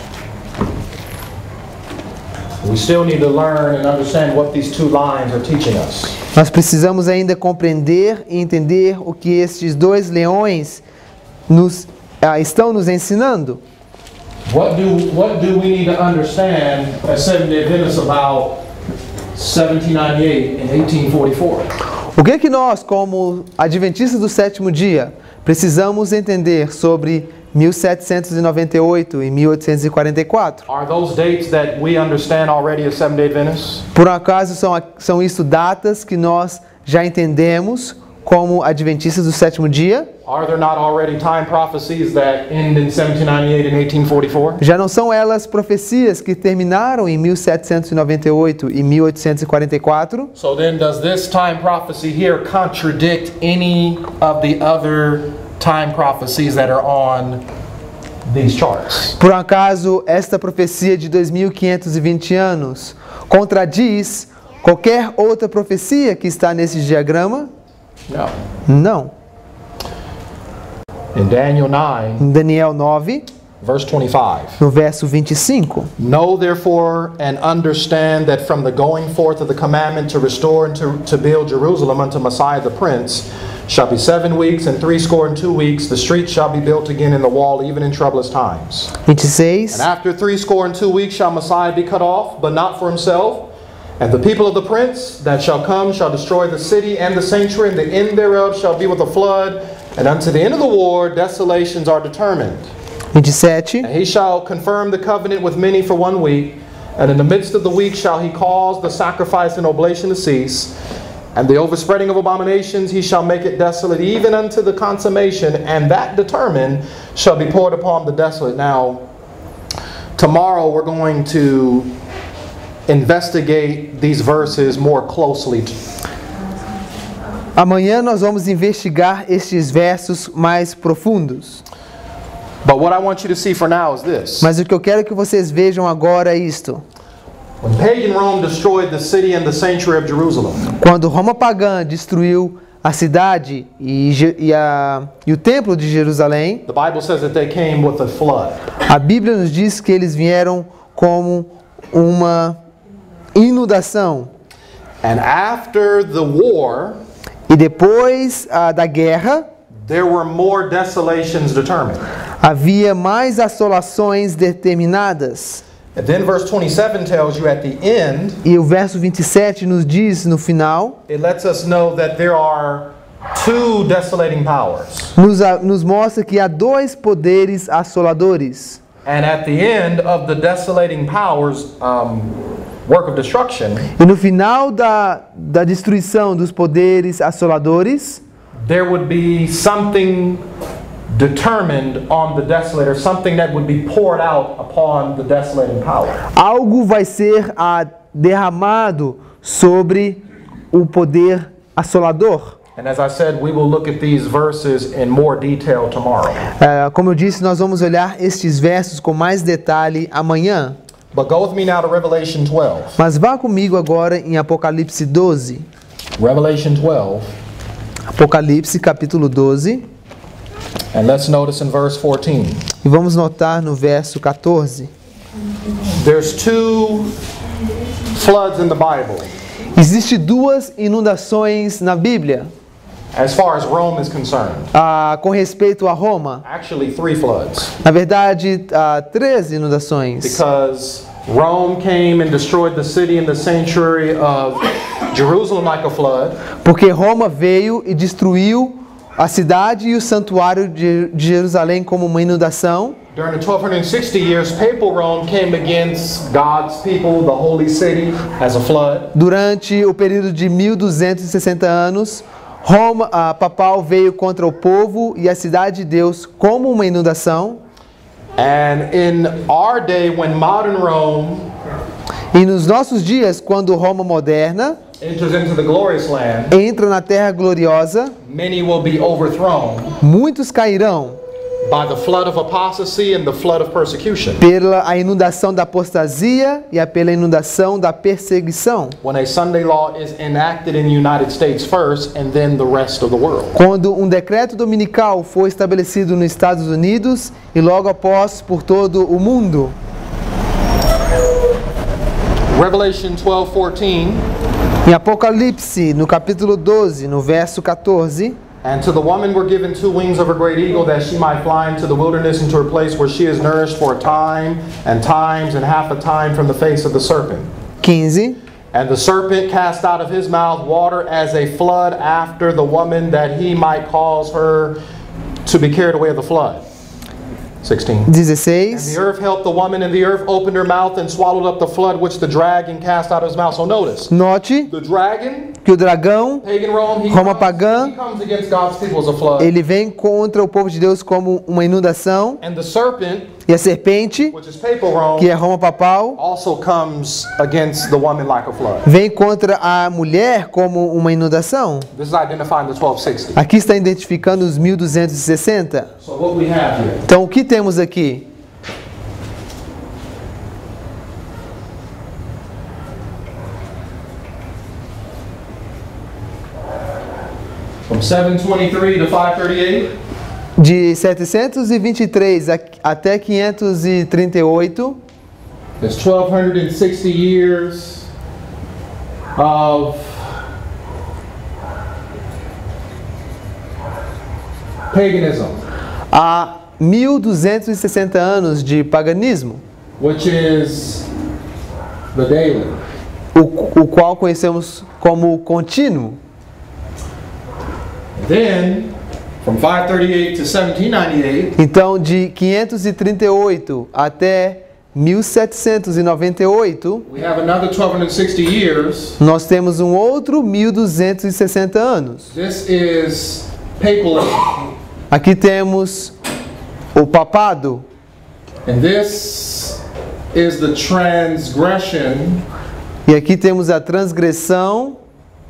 We still need to learn and understand what these two lines are teaching us. Nós precisamos ainda compreender e entender o que estes dois leões nos, ah, estão nos ensinando. What do what do we need to understand as Seventh-day Adventists about seventeen ninety-eight and eighteen forty-four? O que é que nós, como adventistas do sétimo dia, precisamos entender sobre mil setecentos e noventa e oito e mil oitocentos e quarenta e quatro? Are those dates that we understand already as Seventh-day Adventists? Por acaso são, são isso datas que nós já entendemos como adventistas do sétimo dia? Are there not already time prophecies that end in seventeen ninety-eight and eighteen forty-four? Já não são elas profecias que terminaram em mil setecentos e noventa e oito e mil oitocentos e quarenta e quatro? So then does this time prophecy here contradict any of the other time prophecies that are on these charts? Por acaso esta profecia de dois mil quinhentos e vinte anos contradiz qualquer outra profecia que está nesse diagrama? No. Não. In Daniel nine, Em Daniel nove, verse twenty-five. no verso vinte e cinco. Know therefore and understand that from the going forth of the commandment to restore and to, to build Jerusalem unto Messiah the Prince shall be seven weeks and threescore and two weeks. The street shall be built again in the wall, even in troublous times. vinte e seis. And after threescore and two weeks shall Messiah be cut off, but not for himself. And the people of the prince that shall come shall destroy the city and the sanctuary, and the end thereof shall be with a flood. And unto the end of the war desolations are determined. vinte e sete. And he shall confirm the covenant with many for one week, and in the midst of the week shall he cause the sacrifice and oblation to cease, and the overspreading of abominations he shall make it desolate, even unto the consummation, and that determined shall be poured upon the desolate. Now, tomorrow we're going to investigate these verses more closely. Amanhã nós vamos investigar estes versos mais profundos. But what I want you to see for now is this. Mas o que eu quero que vocês vejam agora é isto. When pagan Rome destroyed the city and the sanctuary of Jerusalem, Quando Roma pagã destruiu a cidade e, Je- e, a, e o templo de Jerusalém, the Bible says that they came with a flood. a Bíblia nos diz que eles vieram como uma inundação. And after the war, E depois ah, da guerra, there were more desolations determined. havia mais assolações determinadas. And then verse twenty-seven tells you at the end, E o verso vinte e sete nos diz no final, it lets us know that there are two desolating powers. nos, a- nos mostra que há dois poderes assoladores. And at the end of the desolating powers um, work of destruction, E no final da, da destruição dos poderes assoladores, there would be something determined on the desolator, something that would be poured out upon the desolating power. algo vai ser ah, derramado sobre o poder assolador. And as I said, we will look at these verses in more detail tomorrow. Ah, como eu disse, nós vamos olhar estes versos com mais detalhe amanhã. But go with me now to Revelation twelve. Mas vá comigo agora em Apocalipse doze. Revelation twelve, Apocalipse capítulo doze. and let's notice in verse fourteen. E vamos notar no verso quatorze. There's two floods in the Bible Existem duas inundações na Bíblia as far as Rome is concerned. ah, com respeito a Roma. Actually, three floods. Na verdade, há três inundações. Because Rome came and destroyed the city and the sanctuary of Jerusalem like a flood. Porque Roma veio e destruiu a cidade e o santuário de de Jerusalém como uma inundação. During the twelve sixty years, papal Rome came against God's people, the holy city, as a flood. Durante o período de mil duzentos e sessenta anos, Roma, a papal veio contra o povo e a cidade de Deus como uma inundação. And in our day, when modern Rome E nos nossos dias, quando Roma moderna enters into the glorious land, entra na terra gloriosa, many will be overthrown muitos cairão by the flood of apostasy and the flood of persecution. pela a inundação da apostasia e a pela inundação da perseguição. When a Sunday law is enacted in the United States first and then the rest of the world. Quando um decreto dominical foi estabelecido nos Estados Unidos e logo após por todo o mundo. Revelation twelve fourteen. Em Apocalipse, no capítulo doze, no verso quatorze, And to the woman were given two wings of a great eagle, that she might fly into the wilderness, into her place where she is nourished for a time and times and half a time from the face of the serpent. quinze. And the serpent cast out of his mouth water as a flood after the woman, that he might cause her to be carried away of the flood. sixteen. And dezesseis. the earth helped the woman, and the earth opened her mouth and swallowed up the flood which the dragon cast out of his mouth. So notice, Note the dragon, que o dragão, pagan Rome, he, Roma comes, pagã, he comes against God's people as a flood. ele vem contra o povo de Deus como uma inundação, And the serpent, e a serpente, which is papal Rome, que é Roma papal, also comes against the woman like a flood. vem contra a mulher como uma inundação. This is identifying the twelve sixty. Aqui está identificando os mil duzentos e sessenta. So what we have here, Então, o que temos aqui? from seven twenty-three to five thirty-eight, De setecentos e vinte e três a- até quinhentos e trinta e oito, there's twelve sixty years of paganism, há mil duzentos e sessenta anos de paganismo, which is the daily. o, o qual conhecemos como contínuo. Then, from five thirty-eight to seventeen ninety-eight, Então, de quinhentos e trinta e oito até mil setecentos e noventa e oito, we have another twelve sixty years. nós temos um outro mil duzentos e sessenta anos. This is papalism. Aqui temos o papado, And this is the transgression e aqui temos a transgressão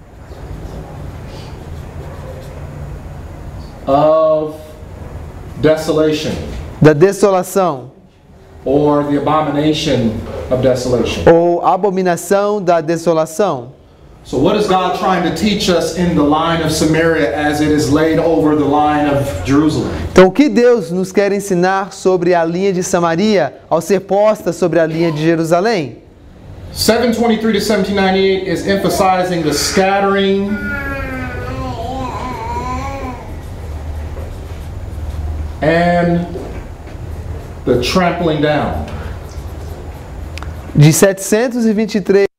of desolation, da desolação, or the abomination of desolation. ou abominação da desolação. So what is God trying to teach us in the line of Samaria as it is laid over the line of Jerusalem? Então, o que Deus nos quer ensinar sobre a linha de Samaria ao ser posta sobre a linha de Jerusalém? seven twenty-three to seventeen ninety-eight is emphasizing the scattering and the trampling down. De setecentos e vinte e três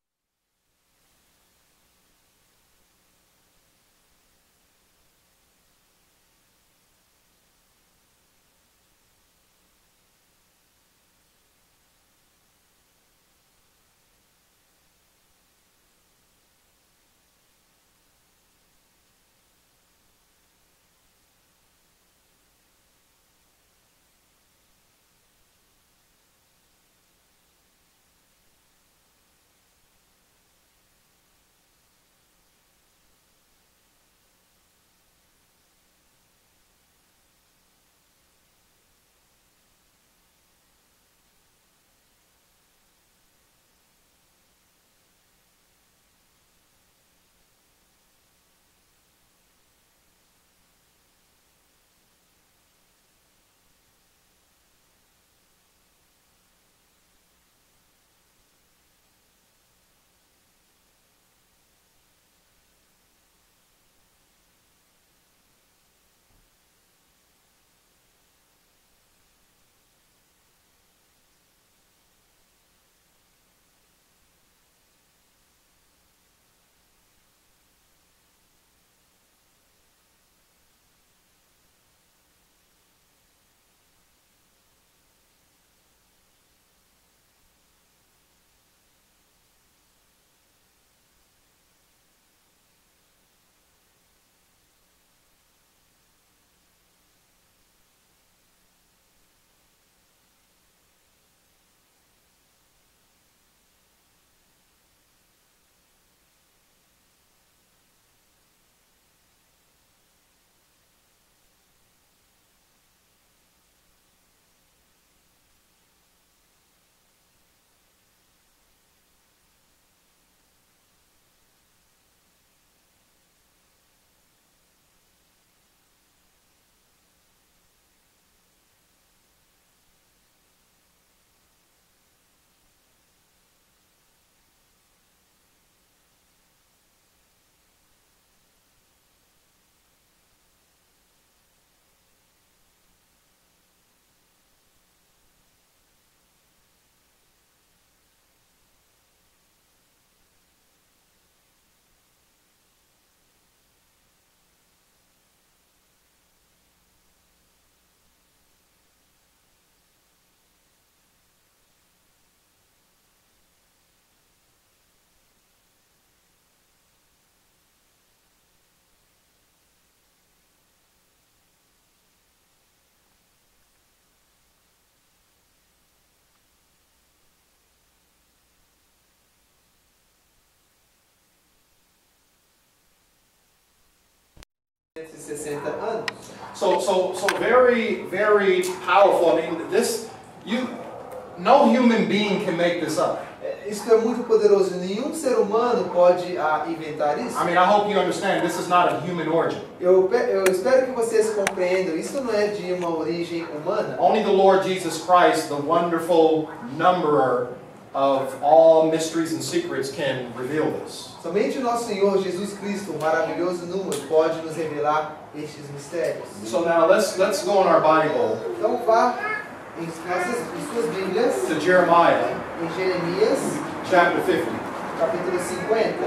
duzentos e sessenta anos. So, so, so very, very powerful. I mean, this, you, no human being can make this up. Isso é muito poderoso. Nenhum ser humano pode ah, inventar isso. I mean, I hope you understand this is not a human origin. Eu, eu espero que vocês compreendam. Isso não é de uma origem humana. Only the Lord Jesus Christ, the wonderful numberer of all mysteries and secrets, can reveal this. Somente o nosso Senhor Jesus Cristo, o maravilhoso número, pode nos revelar estes mistérios. So now let's let's go in our Bible Então vá em, nossas, em suas Bíblias, to Jeremiah em Jeremias, chapter fifty. capítulo cinquenta.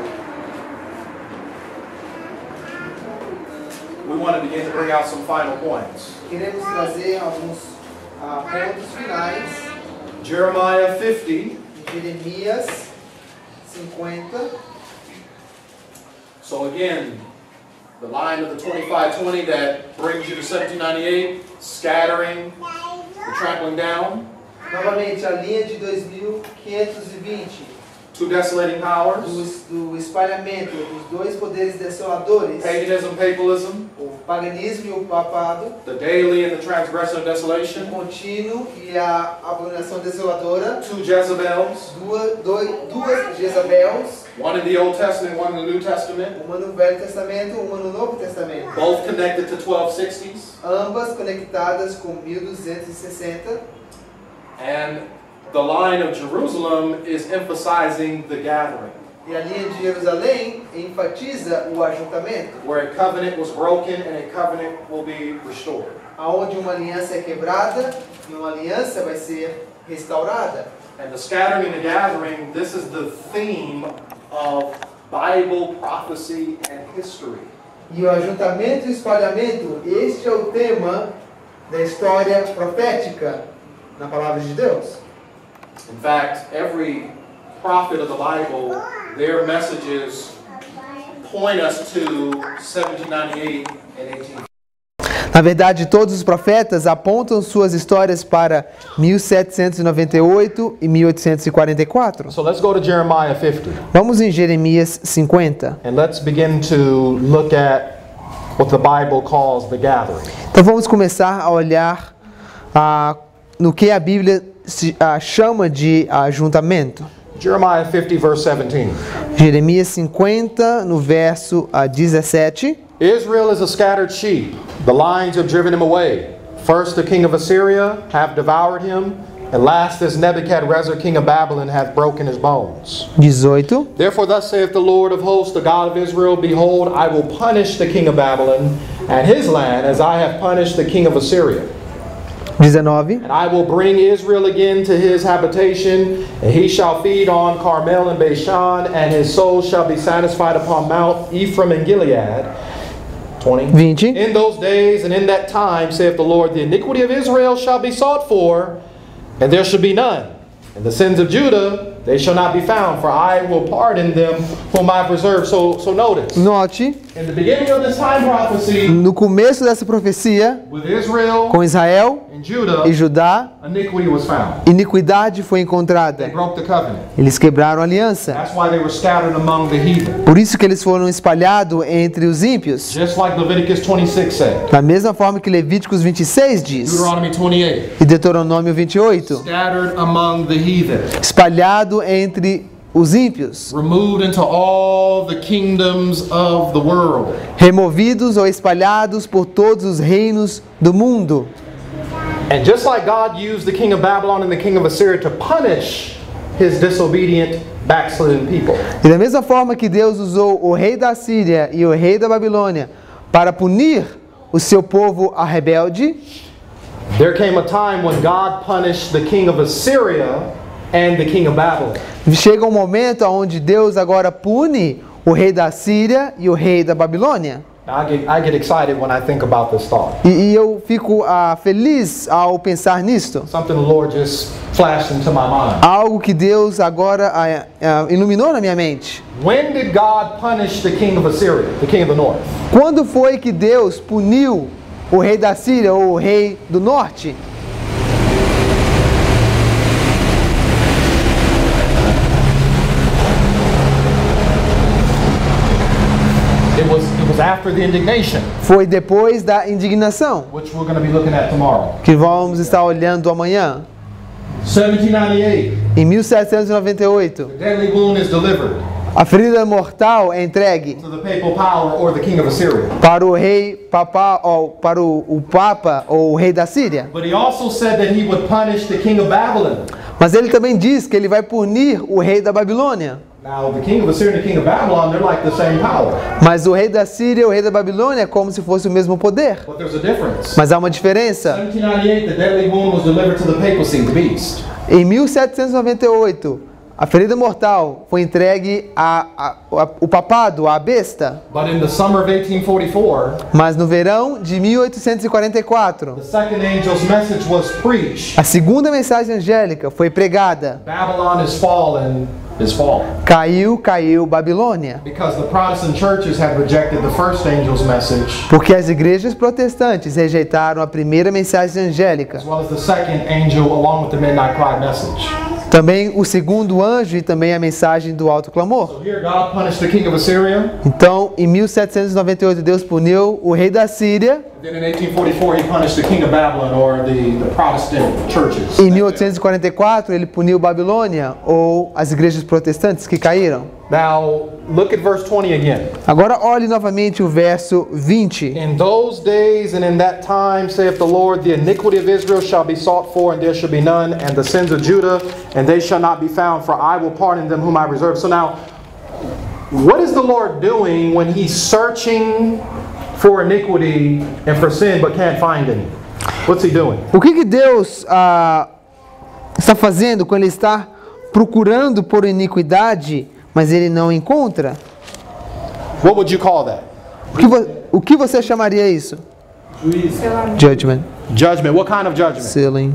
We want to begin to bring out some final points. Queremos trazer alguns ah, pontos finais. Jeremiah fifty. Em Jeremias cinquenta. So again, the line of the twenty-five twenty that brings you to seventeen ninety-eight, scattering, the trampling down, Novamente, a linha de dois mil quinhentos e vinte, two desolating powers, do, do espalhamento dos dois poderes desoladores, paganism, papalism, o paganismo e o papado, the daily and the transgression of o desolation, contínuo e a abominação desoladora, two Jezebels, duas, dois, duas Jezabels, one in the Old Testament, one in the New Testament, uma no Velho Testamento, uma no Novo Testamento, both connected to twelve sixties, ambas conectadas com mil duzentos e sessenta, and the line of Jerusalem is emphasizing the gathering, e a linha de Jerusalém enfatiza o ajuntamento, where a covenant was broken and a covenant will be restored. aonde uma aliança é quebrada e uma aliança vai ser restaurada. And the scattering and the gathering, this is the theme of Bible prophecy and history. E o ajuntamento e o espalhamento, este é o tema da história profética na palavra de Deus. In fact, every prophet of the Bible, their messages point us to seventeen ninety-eight and eighteen. Na verdade, todos os profetas apontam suas histórias para mil setecentos e noventa e oito e mil oitocentos e quarenta e quatro. So let's go to Jeremiah fifty. Vamos em Jeremias cinquenta. And let's begin to look at what the Bible calls the gathering. Então vamos começar a olhar ah, no que a Bíblia se, ah, chama de ajuntamento. Jeremiah fifty, verse seventeen. Jeremias cinquenta, no verso ah, dezessete. Israel is a scattered sheep. The lions have driven him away. First the king of Assyria hath devoured him, and last this Nebuchadrezzar king of Babylon hath broken his bones. dezoito. Therefore thus saith the Lord of hosts, the God of Israel, Behold, I will punish the king of Babylon and his land as I have punished the king of Assyria. dezenove. And I will bring Israel again to his habitation, and he shall feed on Carmel and Bashan, and his soul shall be satisfied upon Mount Ephraim and Gilead. twenty. vinte. In those days and in that time, saith the Lord, the iniquity of Israel shall be sought for, and there shall be none. And the sins of Judah, they shall not be found, for I will pardon them whom I have reserved. So, so notice, Note, in the beginning of this time prophecy, no começo dessa profecia, with Israel com Israel and Judah, e Judá, iniquity was found. iniquidade foi They encontrada. broke the covenant. Eles quebraram a aliança. That's why they were scattered among the heathen. Por isso que eles foram espalhados entre os ímpios. Just like Leviticus twenty-six said. Da mesma forma que Levíticos vinte e seis diz. Deuteronomy twenty-eight. E Deuteronômio vinte e oito. Scattered among the heathen. Espalhado entre os ímpios. Removed into all the kingdoms of the world. Removidos ou espalhados por todos os reinos do mundo. And just like God used the king of Babylon and the king of Assyria to punish his disobedient, backslidden people, E da mesma forma que Deus usou o rei da Síria e o rei da Babilônia para punir o seu povo a rebelde, there came a time when God punished the king of Assyria and the king of Babylon. chega um momento onde Deus agora pune o rei da Síria e o rei da Babilônia. I get, I get excited when I think about this thought. E, e eu fico ah, feliz ao pensar nisto. Something the Lord just flashed into my mind. Algo que Deus agora ah, ah, iluminou na minha mente. When did God punish the king of Assyria, the king of the north? Quando foi que Deus puniu o rei da Síria ou o rei do norte? It was, it was after the indignation, foi depois da indignação, which we're going to be looking at tomorrow. que vamos estar olhando amanhã. seventeen ninety-eight, Em mil setecentos e noventa e oito, the deadly wound is delivered a ferida mortal é entregue to the papal power or the king of Assyria. para o rei papa, ou para o, o papa ou o rei da Síria. But he also said that he would punish the king of Babylon. Mas ele também diz que ele vai punir o rei da Babilônia. Now, the king of Assyria and the king of Babylon, they're like the same power. Mas o rei da Síria e o rei da Babilônia é como se fosse o mesmo poder. But there's a difference. Mas há uma diferença. seventeen ninety-eight, the deadly wound was delivered to the papacy, the beast. Em mil setecentos e noventa e oito, a ferida mortal foi entregue a, a, a, o papado, a besta. But in the summer of eighteen forty-four, Mas no verão de mil oitocentos e quarenta e quatro, the second angel's message was preached. a segunda mensagem angélica foi pregada. Babylon is fallen, is fallen. Caiu, caiu Babilônia. Because the Protestant churches had rejected the first angel's message, Porque as igrejas protestantes rejeitaram a primeira mensagem angélica. as well as the second angel along with the midnight cry message. Também o segundo anjo e também a mensagem do alto clamor. So here God punished the king of Assyria. Então, em mil setecentos e noventa e oito, Deus puniu o rei da Síria. Then in eighteen forty-four, he punished the king of Babylon, or the, the Protestant churches. Em mil oitocentos e quarenta e quatro, ele puniu Babilônia, ou as igrejas protestantes que caíram. Now, look at verse twenty again. Agora olhe novamente o verso vinte. In those days and in that time, saith the Lord, the iniquity of Israel shall be sought for, and there shall be none, and the sins of Judah, and they shall not be found, for I will pardon them whom I reserve. So now, what is the Lord doing when he's searching for iniquity and for sin but can't find any? What's he doing? O que, que Deus ah, está fazendo quando ele está procurando por iniquidade, mas ele não encontra? What would you call that? O que, vo- o que você chamaria isso? Judgment. Judgment. What kind of judgment? Sealing.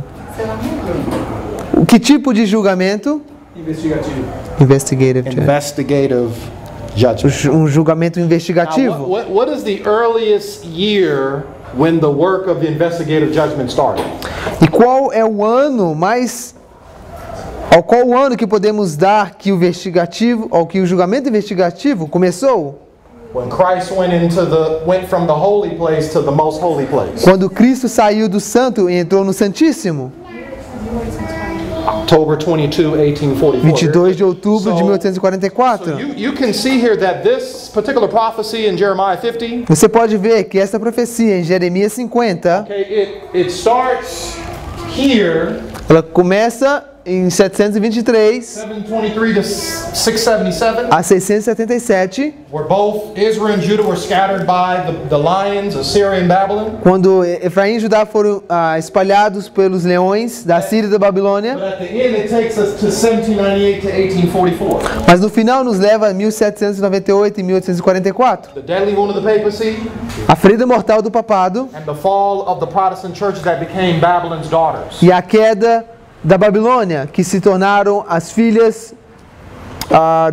O que tipo de julgamento? Investigativo. Investigative judgment. Investigative judgment. Ju- Um julgamento Now, investigativo. what, what, what is the earliest year when the work of the investigative judgment started? E qual é o ano mais ao qual o ano que podemos dar que o investigativo, ou que o julgamento investigativo começou? When Christ went into the went from the holy place to the most holy place. Quando Cristo saiu do santo e entrou no santíssimo, October twenty-second, eighteen forty-four. vinte e dois de outubro de So- mil oitentos e quarenta e So quatro. you, you can see here that this particular prophecy in Jeremiah fifty, Você pode ver que essa profecia em Jeremias cinquenta, okay, it, it starts here, ela começa em setecentos e vinte e três seven twenty-three to six seventy-seven, a seiscentos e setenta e sete, where both Israel and Judah were scattered by the, the lions, Assyria and Babylon. quando Efraim e Judá foram ah, espalhados pelos leões da Síria e da Babilônia. But at the end, it takes us to seventeen ninety-eight to eighteen forty-four. Mas no final nos leva a mil setecentos e noventa e oito e mil oitocentos e quarenta e quatro. The deadly wound of the papacy A ferida mortal do papado and the fall of the Protestant churches that became Babylon's daughters. e a queda da Babilônia, que se tornaram as filhas ah,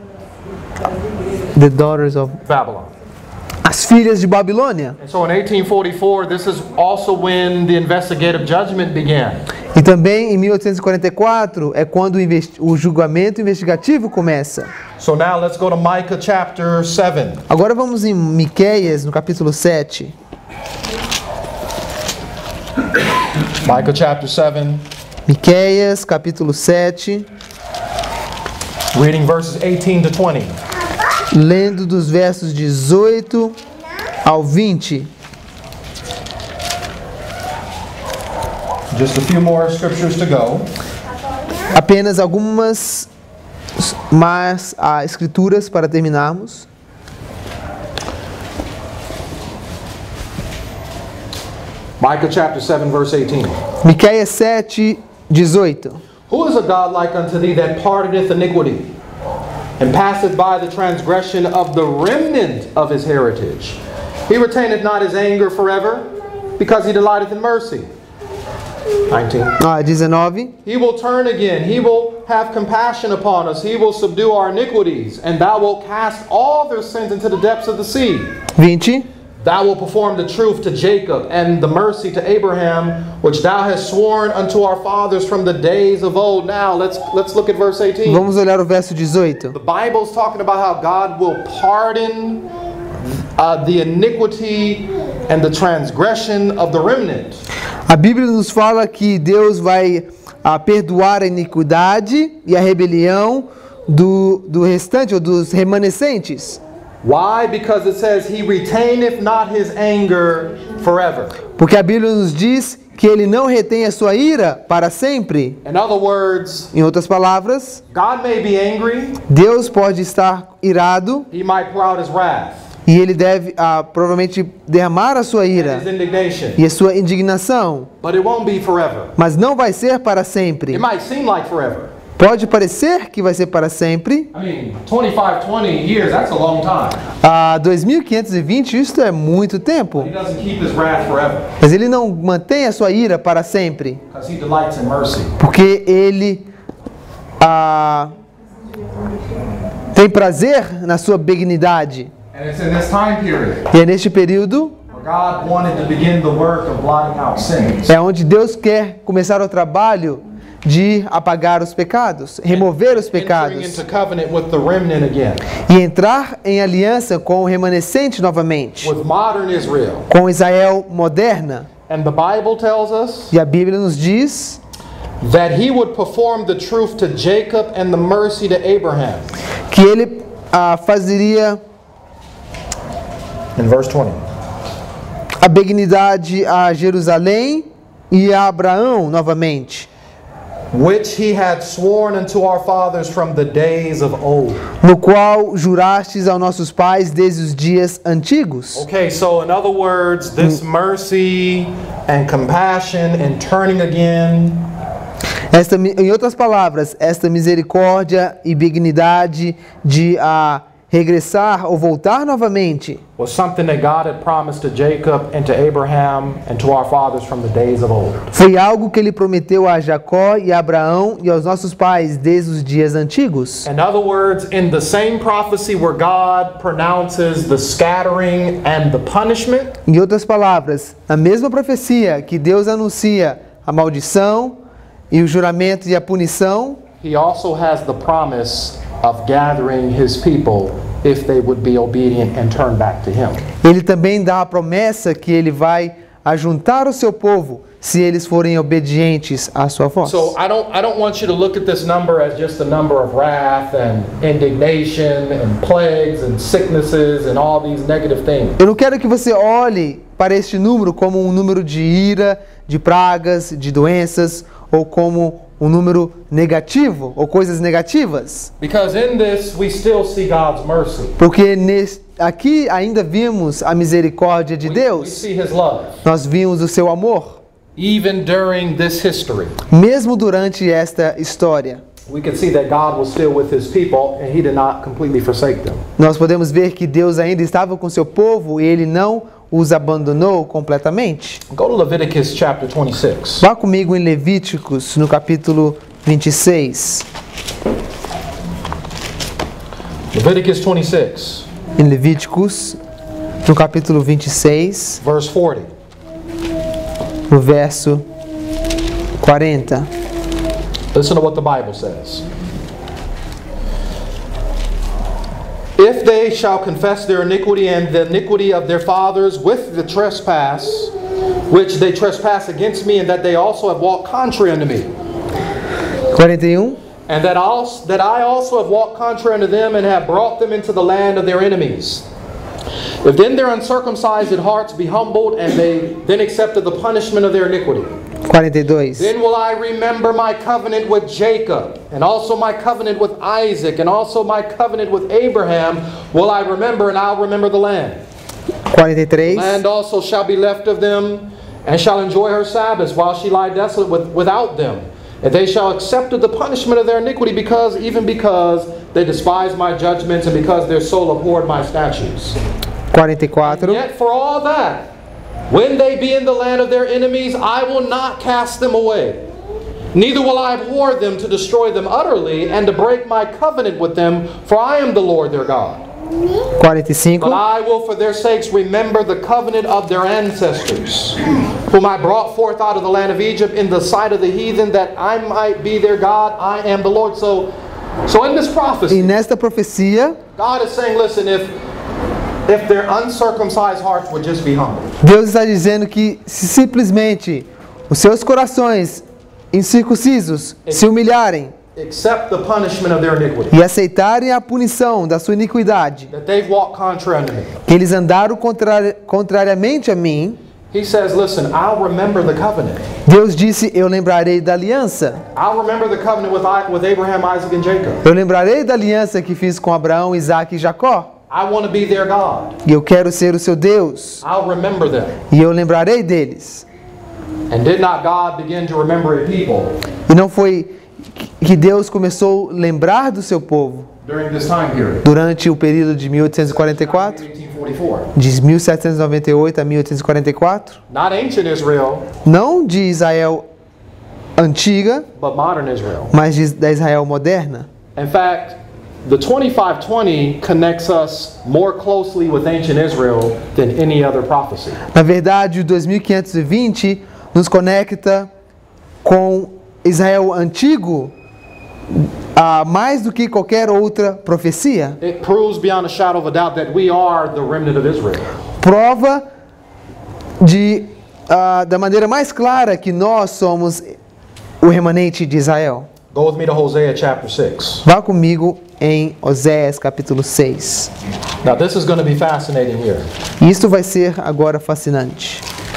the daughters of Babylon. as filhas de Babilônia. And so in eighteen forty-four, this is also when the investigative judgment began. E também em mil oitocentos e quarenta e quatro é quando o, investi- o julgamento investigativo começa. So now let's go to Micah chapter seven. Agora vamos em Miqueias, no capítulo sete. Micah chapter seven, Miqueias, capítulo sete, reading verses eighteen to twenty. lendo dos versos dezoito ao vinte. Just a few more scriptures to go. Apenas algumas mais ah, escrituras para terminarmos. Micah chapter seven, verse eighteen. Miqueias sete, dezoito. Who is a God like unto thee that pardoneth iniquity, and passeth by the transgression of the remnant of his heritage? He retaineth not his anger forever, because he delighteth in mercy. nineteen. Ah, dezenove. He will turn again. He will have compassion upon us. He will subdue our iniquities. And thou wilt cast all their sins into the depths of the sea. vinte. Thou wilt perform the truth to Jacob and the mercy to Abraham, which thou hast sworn unto our fathers from the days of old. Now, let's, let's look at verse eighteen. Vamos olhar o verso dezoito. The Bible's talking about how God will pardon uh, the iniquity and the transgression of the remnant. A Bíblia nos fala que Deus vai ah, perdoar a iniquidade e a rebelião do, do restante, ou dos remanescentes. Why? Because it says he retaineth not his anger forever. Porque a Bíblia nos diz que ele não retém a sua ira para sempre. In other words, Em outras palavras, God may be angry, Deus pode estar irado he might pour out his wrath, e ele deve ah, provavelmente derramar a sua ira his indignation, e a sua indignação, but it won't be forever. mas não vai ser para sempre. It might seem like forever. Pode parecer que vai ser para sempre. I mean, twenty-five, twenty years, that's a long time. A dois mil quinhentos e vinte, isto é muito tempo. He doesn't keep his wrath forever Mas ele não mantém a sua ira para sempre, because he delights in mercy. porque ele ah, tem prazer na sua benignidade. And it's in this time period E é neste período where God wanted to begin the work of blotting out sins. é onde Deus quer começar o trabalho de apagar os pecados, remover os Entering pecados into covenant with the remnant again, e entrar em aliança com o remanescente novamente, with modern Israel. com Israel moderna. And the Bible tells us E a Bíblia nos diz that he would perform the truth to Jacob and the mercy to Abraham. que ele ah, fazeria In verse twenty. a benignidade a Jerusalém e a Abraão novamente, Which he had sworn unto our fathers from the days of old. no qual jurastes aos nossos pais desde os dias antigos. Okay, so in other words, this mercy and compassion and turning again Esta, em outras palavras, esta misericórdia e benignidade de a regressar ou voltar novamente was something that God had promised to Jacob and to Abraham and to our fathers from the days of old. foi algo que ele prometeu a Jacó e a Abraão e aos nossos pais desde os dias antigos. In other words, in the same prophecy where God pronounces the scattering and the punishment, Em outras palavras, na mesma profecia que Deus anuncia a maldição e o juramento e a punição, he also has the promise of gathering his people if they would be obedient and turn back to him. ele também dá a promessa que ele vai ajuntar o seu povo se eles forem obedientes à sua voz. So I don't I don't want you to look at this number as just a number of wrath and indignation and plagues and sicknesses and all these negative things. Eu não quero que você olhe para este número como um número de ira, de pragas, de doenças, ou como um número negativo, ou coisas negativas. Because in this we still see God's mercy. Porque nesse, aqui ainda vimos a misericórdia de We, we Deus. see his love. Nós vimos o seu amor. Even during this history, Mesmo durante esta história, we can see that God was still with his people and he did not completely forsake them. nós podemos ver que Deus ainda estava com seu povo e ele não os abandonou completamente. Go to Leviticus chapter twenty-six. Vá comigo em Levíticos, no capítulo vinte e seis. Leviticus twenty-six, Em Levíticos, no capítulo vinte e seis, verse forty. no verso quarenta. Listen to what the Bible says. If they shall confess their iniquity and the iniquity of their fathers with the trespass, which they trespass against me, and that they also have walked contrary unto me, quarenta e um. and that, also, that I also have walked contrary unto them, and have brought them into the land of their enemies. If then their uncircumcised hearts be humbled, and they then accepted the punishment of their iniquity, quarenta e dois. then will I remember my covenant with Jacob, and also my covenant with Isaac, and also my covenant with Abraham will I remember, and I'll remember the land. quarenta e três. Land also shall be left of them, and shall enjoy her Sabbaths, while she lie desolate with, without them. And they shall accept the punishment of their iniquity, because even because they despise my judgments, and because their soul abhorred my statutes. quarenta e quatro. Yet for all that, when they be in the land of their enemies, I will not cast them away. Neither will I abhor them to destroy them utterly, and to break my covenant with them, for I am the Lord their God. quarenta e cinco. But I will for their sakes remember the covenant of their ancestors, whom I brought forth out of the land of Egypt in the sight of the heathen, that I might be their God. I am the Lord. So, so in this E prophecy, nesta profecia, God is saying, listen, if if their uncircumcised hearts would just be humble. Deus está dizendo que se simplesmente os seus corações incircuncisos se humilharem Accept the punishment of their iniquity. e aceitarem a punição da sua iniquidade, That they've walked contrary unto me. que eles andaram contrari contrariamente a mim, He says, listen, I'll remember the covenant. Deus disse, eu lembrarei da aliança. I'll remember the covenant with, I, with Abraham, Isaac, and Jacob. Eu lembrarei da aliança que fiz com Abraão, Isaac e Jacó. I want to be their God. E eu quero ser o seu Deus. I'll remember them. E eu lembrarei deles. And did not God begin to remember a people E não foi que Deus começou a lembrar do seu povo during this time period? durante o período de mil oitocentos e quarenta e quatro, eighteen forty-four. de mil setecentos e noventa e oito a mil oitocentos e quarenta e quatro, Not ancient Israel, não de Israel antiga, but modern Israel. mas de, da Israel moderna. In fact, the twenty-five twenty connects us more closely with ancient Israel than any other prophecy. Na verdade, o dois mil quinhentos e vinte nos conecta com Israel antigo a mais do que qualquer outra profecia. It proves beyond a shadow of a doubt that we are the remnant of Israel. Prova de, ah, da maneira mais clara que nós somos o remanente de Israel. Go with me to Hosea chapter six. Vá comigo em Oséias capítulo seis. Now this is going to be fascinating here. Isto vai ser agora fascinante.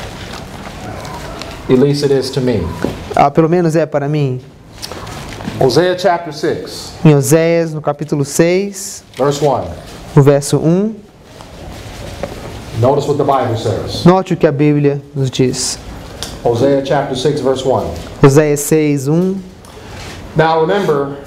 At least it is to me. Ah, pelo menos é para mim. Hosea chapter six, Em Oséias, no capítulo seis, verse one. no verso um, Notice what the Bible says. note o que a Bíblia nos diz. Hosea chapter six, verse one. Oséias seis, um. Now remember,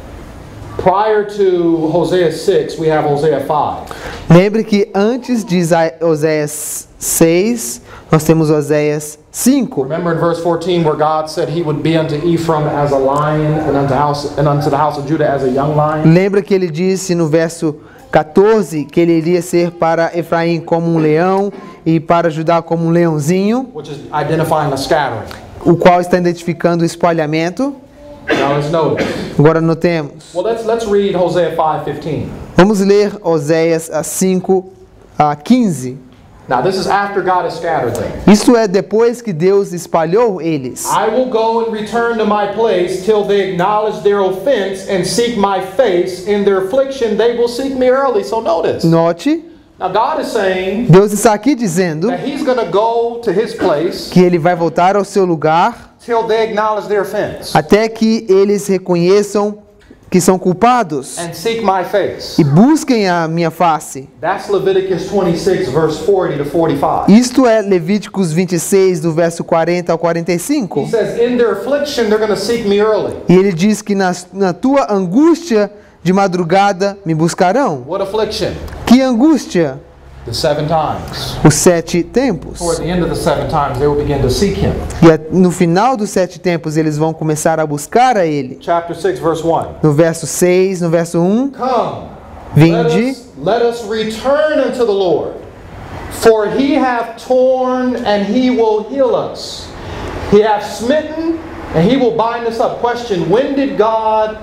prior to Hosea six, we have Hosea five. Lembre que antes de Isa- Oséias seis, nós temos Oséias cinco. Remember in verse fourteen where God said he would be unto Ephraim as a lion and unto, house, and unto the house of Judah as a young lion? Lembra que ele disse no verso quatorze que ele iria ser para Efraim como um leão e para Judá como um leãozinho, Which is identifying the scattering. o qual está identificando o espalhamento. Now let's notice. Agora notemos. Well, let's, let's read Hosea five fifteen. Vamos ler Oséias cinco a quinze. Now this is after God has scattered them. Isto é depois que Deus espalhou eles. I will go and return to my place till they acknowledge their offense and seek my face. In their affliction they will seek me early. So notice. Note, Now God is saying Deus está aqui dizendo that he's going to go to his place que ele vai voltar ao seu lugar till they acknowledge their offense até que eles reconheçam que são culpados and seek my face. e busquem a minha face. That's Leviticus twenty-six verse forty to forty-five. Isto é Levíticos vinte e seis, do verso quarenta ao quarenta e cinco. He says, in their affliction they're going to seek me early. E ele diz que na, na tua angústia de madrugada me buscarão. What affliction? Que angústia? The seven times. Os sete tempos. Toward the end of the seven times they will begin to seek him. E a- no final dos sete tempos eles vão começar a buscar a ele. Chapter six verse one. No verso seis, no verso um, Come, let vinde, us, let us return unto the Lord, for he hath torn and he will heal us. He hath smitten and he will bind us up. Question, when did God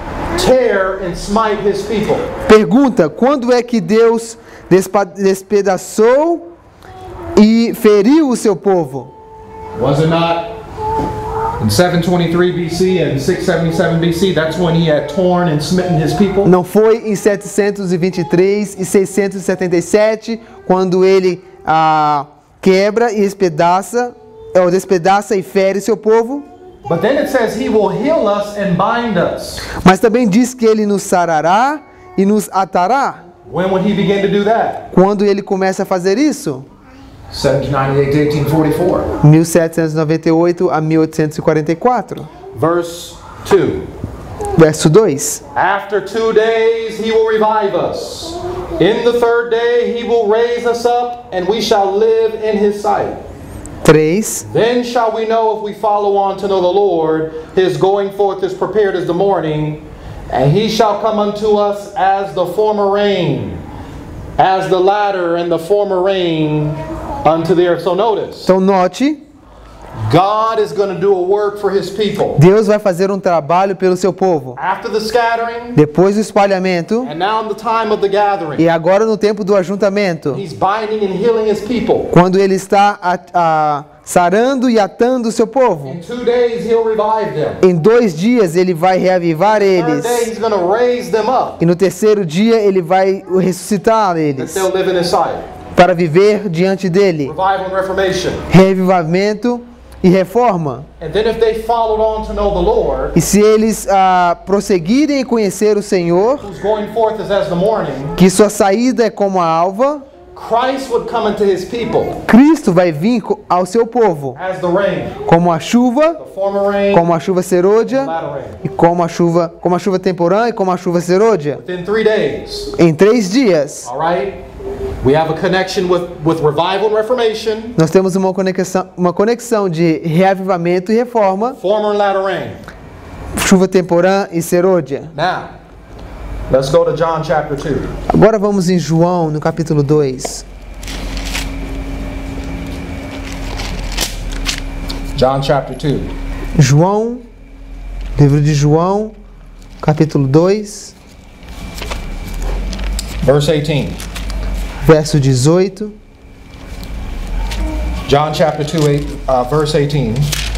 tear and smite his people? pergunta, quando é que Deus despa- despedaçou e feriu o seu povo? Was it not in seven twenty-three B C and six seventy-seven B C? That's when he had torn and smitten his people. Não foi em setecentos e vinte e três e seiscentos e setenta e sete, quando ele ah, quebra e despedaça, ou despedaça e fere seu povo? But then it says he will heal us and bind us. Mas também diz que ele nos sarará e nos atará. When would he begin to do that? Quando ele começa a fazer isso? seventeen ninety-eight to eighteen forty-four. mil setecentos e noventa e oito a mil oitocentos e quarenta e quatro. Verse two. Verso dois. After two days he will revive us. In the third day he will raise us up, and we shall live in his sight. três. Then shall we know if we follow on to know the Lord. His going forth is prepared as the morning, and he shall come unto us as the former rain, as the latter and the former rain unto the earth. So notice, Então note, God is going to do a work for his people. Deus vai fazer um trabalho pelo seu povo. After the scattering, Depois do espalhamento, and now in the time of the gathering, e agora no tempo do ajuntamento, he's binding and healing his people. quando ele está a, a, sarando e atando o seu povo. In two days, he'll revive them. Em dois dias ele vai reavivar Third day, eles. he's going to raise them up, E no terceiro dia ele vai ressuscitar that eles they'll live in his sight. para viver diante dele. Revival and reformation. Revivamento e reforma. And then if they followed on to know the Lord, E se eles ah, prosseguirem em conhecer o Senhor, whose going forth is as the morning, que sua saída é como a alva, Christ would come into his people Cristo vai vir co- ao seu povo, as the rain, como a chuva, the former rain, como a chuva serôdia, latter rain. e como a chuva, como a chuva temporã e como a chuva serôdia. Within three days, Em três dias, all right? We have a connection with, with revival and reformation, nós temos uma conexão, uma conexão de reavivamento e reforma, former and latter rain. chuva temporã e serôdia. Now, let's go to John chapter two. Agora vamos em João, no capítulo dois. John chapter two. João, livro de João, capítulo dois, Verse eighteen. verso dezoito. John chapter two, eight, uh, verse eighteen.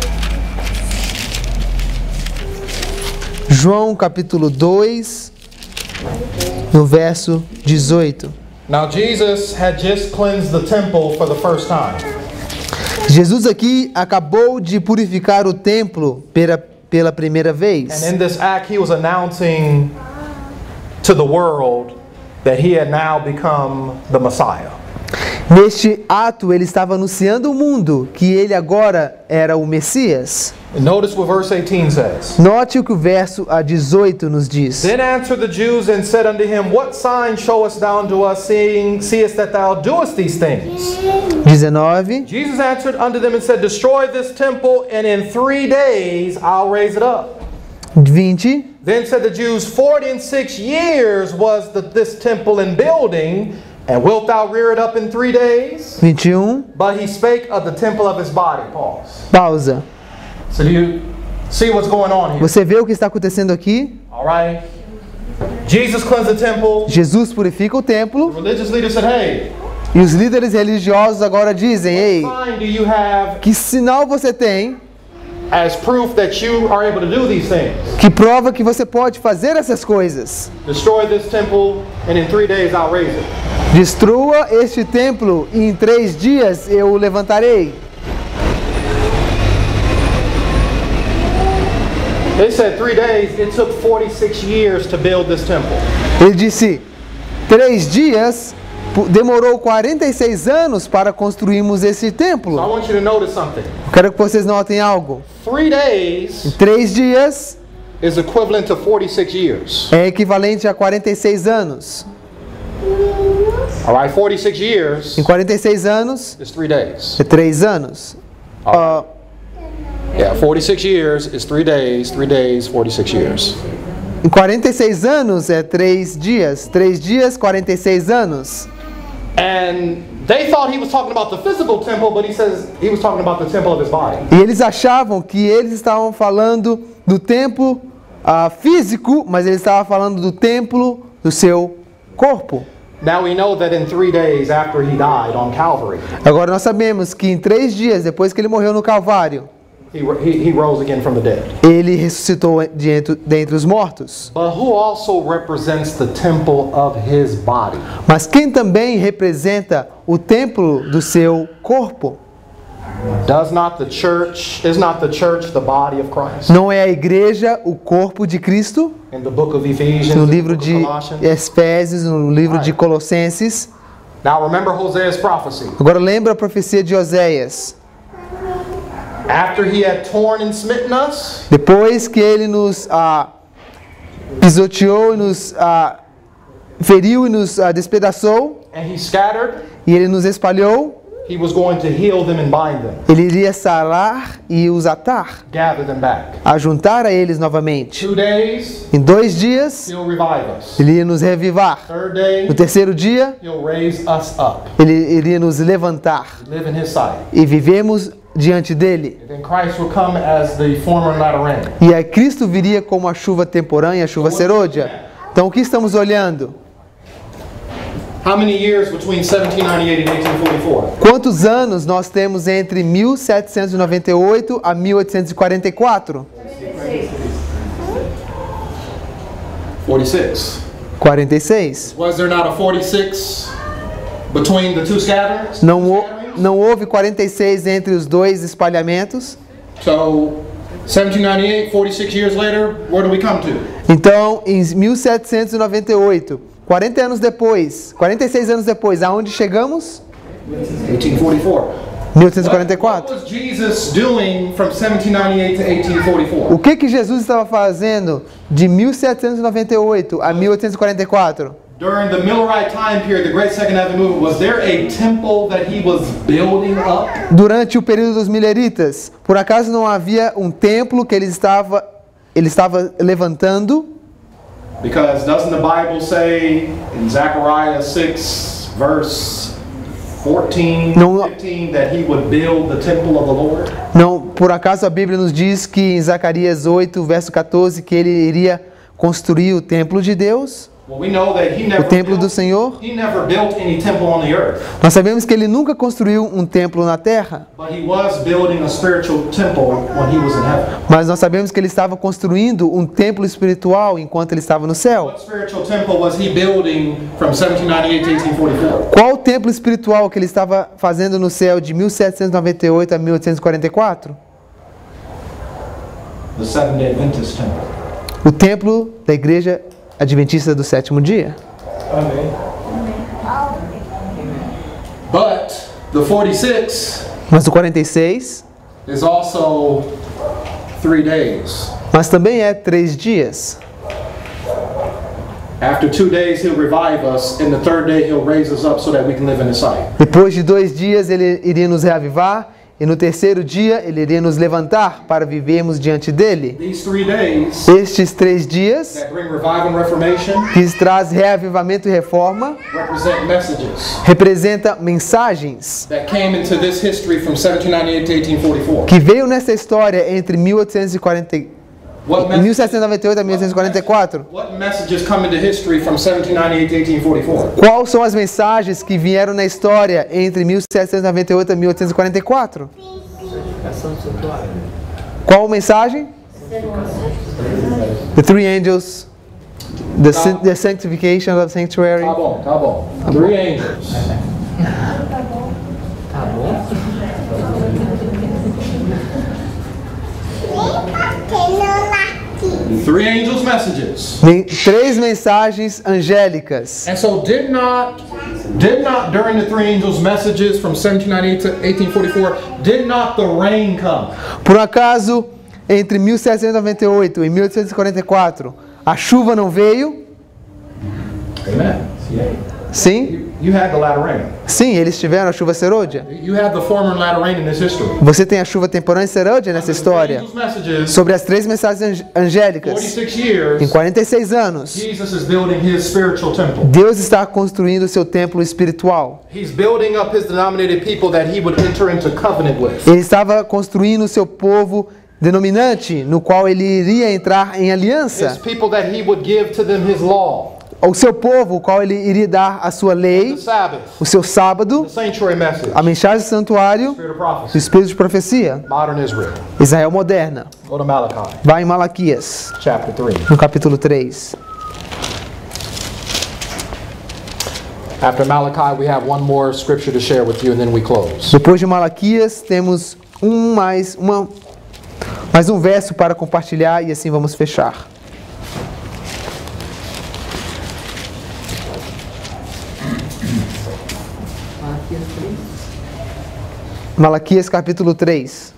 João, capítulo dois, no verso dezoito. Now Jesus had just cleansed the temple for the first time. Jesus aqui acabou de purificar o templo pela, pela primeira And vez. in this act, he was announcing to the world that he had now become the Messiah. Neste ato, ele estava anunciando ao mundo que ele agora era o Messias. And notice what verse eighteen says. Note o que o verso a dezoito nos diz. Then answered the Jews and said unto him, What sign showest thou unto us, seeing, seest that thou doest these things? dezenove. Jesus answered unto them and said, Destroy this temple, and in three days I'll raise it up. vinte. Then said the Jews, Forty and six years was the, this temple in building, and wilt thou rear it up in three days? vinte e um. But he spake of the temple of his body. Pause. Pausa. So do you see what's going on here? Você vê o que está acontecendo aqui? All right. Jesus cleansed the temple. Jesus purifica o templo Religious leaders said, Hey, e os líderes religiosos agora dizem: Ei, what sign do you have que sinal você tem as proof that you are able to do these things? que prova que você pode fazer essas coisas? Destroy this temple, and in three days I'll raise it. Destrua este templo e em três dias eu o levantarei. They said three days. It took forty-six years to build this temple. Ele disse: três dias, pu- demorou quarenta e seis anos para construirmos esse So I templo. want you to notice something. Quero que vocês notem algo. Three days Três dias is equivalent to forty-six years. é equivalente a quarenta e seis anos. All right, forty-six years Em quarenta e seis anos, is three days. é três anos. Ah, Yeah, forty-six years is three days. Three days, forty-six years. em quarenta e seis anos é três dias. Três dias, quarenta e seis anos. And they thought he was talking about the physical temple, but he says he was talking about the temple of his body. E eles achavam que eles estavam falando do templo ah, físico, mas ele estava falando do templo do seu corpo. Now we know that in three days after he died on Calvary, Agora nós sabemos que em três dias depois que ele morreu no Calvário, he, he, he rose again from the dead. ele ressuscitou de dentre os mortos. But who also represents the temple of his body? Mas quem também representa o templo do seu corpo? Does not the church, is not the church the body of Christ? Não é a igreja o corpo de Cristo? In the book of Ephesians, No in the livro book of de Colossians. Efésios, no livro de Colossenses. Now remember Hosea's prophecy. Agora lembra a profecia de Oséias. After he had torn and smitten us, Depois que ele nos ah, pisoteou e nos ah, feriu e nos ah, despedaçou, and he scattered, e ele nos espalhou, he was going to heal them and bind them, ele iria sarar e os atar, gather them back. ajuntar a eles novamente. Two days, Em dois dias, he'll revive us. ele ia nos revivar. Third day, No terceiro dia, he'll raise us up, ele iria nos levantar live in his sight. e vivemos diante dele. And then Christ will come as the former and latter rain. E aí Cristo viria como a chuva temporânea, a chuva serôdia. Então o que estamos olhando? How many years between seventeen ninety-eight and eighteen forty-four? Quantos anos nós temos entre mil setecentos e noventa e oito a mil oitocentos e quarenta e quatro? forty-six. quarenta e seis. Was there not a forty-six between the two scatterings? Não, hou- não houve quarenta e seis entre os dois espalhamentos. So, seventeen ninety-eight, forty-six years later, where do we come to? Então, em mil setecentos e noventa e oito, quarenta anos depois, quarenta e seis anos depois, aonde chegamos? eighteen forty-four. mil oitocentos e What, quarenta e what quatro. was Jesus doing from seventeen ninety-eight to eighteen forty-four? O que que Jesus estava fazendo de mil setecentos e noventa e oito a mil oitocentos e quarenta e quatro? During the Millerite time period, the Great Second Advent Movement, was there a temple that he was building up? Durante o período dos mileritas, por acaso não havia um templo que ele estava ele estava levantando? Because doesn't the Bible say in Zechariah six, verse fourteen, No. fifteen, that he would build the temple of the Lord? Não, por acaso a Bíblia nos diz que em Zacarias oito, verso quatorze, que ele iria construir o templo de Deus? Well, we know that he never O templo do built, Senhor? he never built any temple on the earth, Nós sabemos que ele nunca construiu um templo na terra, but he was building a spiritual temple when he was in heaven. mas nós sabemos que ele estava construindo um templo espiritual enquanto ele estava no céu. What spiritual temple was he building from seventeen ninety-eight to eighteen forty-four? Qual o templo espiritual que ele estava fazendo no céu de mil setecentos e noventa e oito a mil oitocentos e quarenta e quatro? The Seventh-day Adventist temple. O templo da igreja adventista do sétimo dia. But the forty-six Mas o quarenta e seis, is also three days. mas também é três dias. After two days, he'll revive us, and the third day, he'll raise us up so that we can live in his sight. Depois de dois dias ele iria nos reavivar, e no terceiro dia ele iria nos levantar para vivermos diante dele. These three days Estes três dias, that bring revival and reformation que traz reavivamento e reforma, represent messages representa mensagens that came into this history from seventeen ninety-eight to eighteen forty-four. que veio nessa história entre mil oitocentos e quarenta, What, mil messages, setecentos e noventa e oito a mil oitocentos e quarenta e quatro. what messages come into history from seventeen ninety-eight to eighteen forty-four? Quais são as mensagens que vieram na história entre mil setecentos e noventa e oito a mil oitocentos e quarenta e quatro? Qual mensagem? The three angels, the, san- the sanctification of the sanctuary. Tá bom, tá bom. Three angels. Three angels' messages. Men- Três mensagens angélicas. And so did not, did not during the three angels' messages from seventeen ninety-eight to eighteen forty-four, did not the rain come? Por acaso, entre mil setecentos e noventa e oito e mil oitocentos e quarenta e quatro, a chuva não veio? Amen. Sim? You had the latter rain. Sim, eles tiveram a chuva serôdia. You have the former and latter rain in this history. Você tem a chuva temporânea e serôdia nessa The história. angels' messages, Sobre as três mensagens ang- angélicas. forty-six years, Em quarenta e seis anos, Jesus is building his spiritual temple. Deus está construindo o seu templo espiritual. He's building up his denominated people that he would enter into covenant with. Ele estava construindo o seu povo denominante, no qual ele iria entrar em His aliança. people that he would give to them his law, O seu povo, o qual ele iria dar a sua the lei, Sabbath, o seu sábado, the sanctuary message, a mensagem do santuário, spirit of do prophecy, espírito de profecia. modern Israel. Israel moderna. Go to Malachi, Vai em Malaquias, chapter three. no capítulo três. After Malachi, we have one more scripture to share with you, and then we close. Depois de Malaquias, temos um mais, uma, mais um verso para compartilhar e assim vamos fechar. Malaquias capítulo três.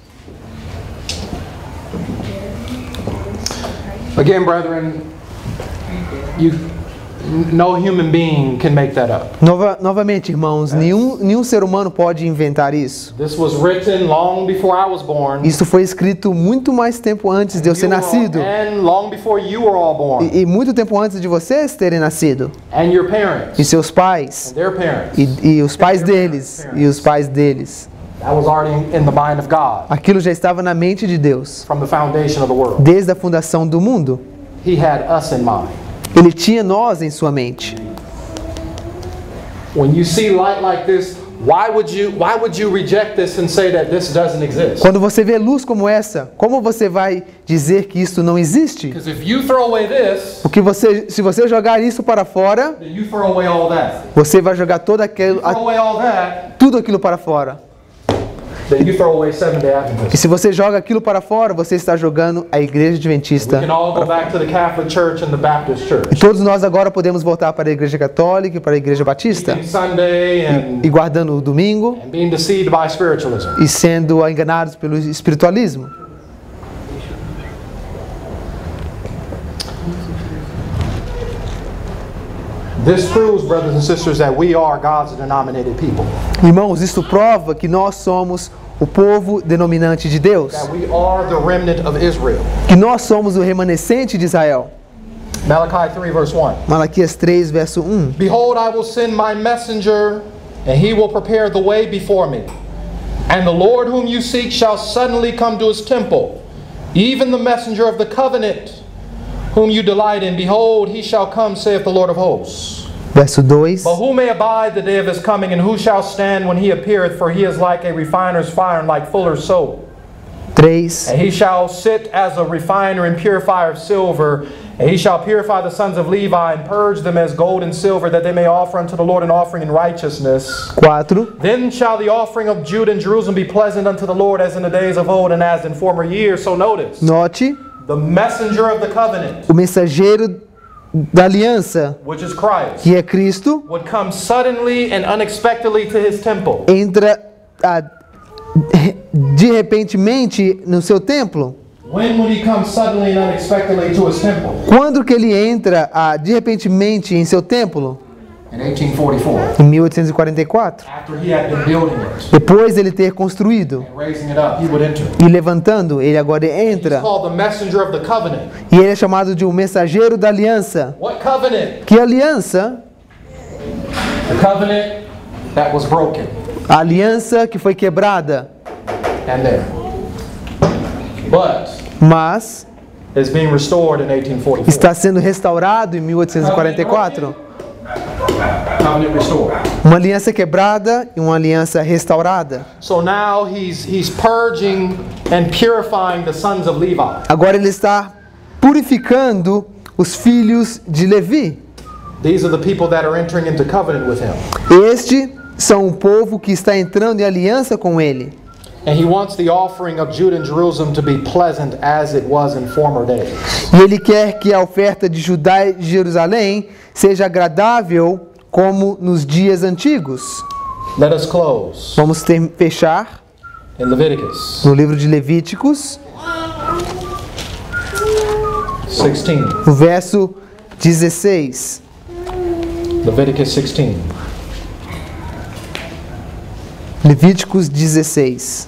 Again, brethren, you, no human being can make that up. Nova, novamente, irmãos, nenhum, nenhum ser humano pode inventar isso. This was written long before I was born. Isso foi escrito muito mais tempo antes de eu ser You were all- nascido. and long before you were all born. E, e muito tempo antes de vocês terem nascido. And your parents. E seus pais. And their parents. E, e os pais deles. E os pais deles. That was already in the mind of God Aquilo já estava na mente de Deus, from the foundation of the world. desde a fundação do mundo. He had us in mind. Ele tinha nós em sua mente. When you see light like this, why would you why would you reject this and say that this doesn't exist? Quando você vê luz como essa, como você vai dizer que isso não existe? Because if you throw away this, Porque você, se você jogar isso para fora, then you throw away all that. você vai jogar todo aquilo, Throw away all that, tudo aquilo para fora. then you throw away Seventh-day E Adventists. se você joga aquilo para fora, você está jogando a Igreja We Adventista. can all go back to the Catholic Church and the Baptist E Church. todos nós agora podemos voltar para a Igreja Católica e para a Igreja Batista, Keeping Sunday and, e guardando o domingo and being deceived by spiritualism. e sendo enganados pelo espiritualismo. This proves, brothers and sisters, that we are God's denominated people. Irmãos, isto prova que nós somos o povo denominante de Deus, That we are the remnant of Israel. que nós somos o remanescente de Israel. Malachi three verse one. Malaquias três, verso um. Behold, I will send my messenger, and he will prepare the way before me. And the Lord whom you seek shall suddenly come to his temple, even the messenger of the covenant, whom you delight in. Behold, he shall come, saith the Lord of hosts. Verso dois. But who may abide the day of his coming, and who shall stand when he appeareth? For he is like a refiner's fire, and like fuller's soap. três. And he shall sit as a refiner and purifier of silver. And he shall purify the sons of Levi, and purge them as gold and silver, that they may offer unto the Lord an offering in righteousness. quatro. Then shall the offering of Judah and Jerusalem be pleasant unto the Lord, as in the days of old, and as in former years. So notice, Note, the messenger of the covenant, o mensageiro da aliança, which is Christ, que é Cristo, would come suddenly and unexpectedly to his temple. entra ah, de repentemente no seu templo. When would he come suddenly and unexpectedly to his temple? Quando que ele entra ah, de repentemente em seu templo? In eighteen forty-four. Em mil oitocentos e quarenta e quatro. After he had been building it Depois ele ter construído and raising it up, he would enter. e levantando, ele agora He's entra. called the messenger of the covenant. E ele é chamado de um mensageiro da aliança. What covenant? Que aliança? The covenant that was broken. A aliança que foi quebrada, And there. But mas is being restored in eighteen forty-four. está sendo restaurado em mil oitocentos e quarenta e quatro. Covenant restored. Uma aliança quebrada e uma aliança restaurada. So now he's he's purging and purifying the sons of Levi. Agora ele está purificando os filhos de Levi. These are the people that are entering into covenant with him. Este são o povo que está entrando em aliança com ele. And he wants the offering of Judah and Jerusalem to be pleasant as it was in former days. E ele quer que a oferta de Judá e de Jerusalém seja agradável como nos dias antigos. Let us close Vamos ter, fechar in Leviticus no livro de Levíticos, sixteen. no verso dezesseis. Leviticus sixteen. Levíticos dezesseis.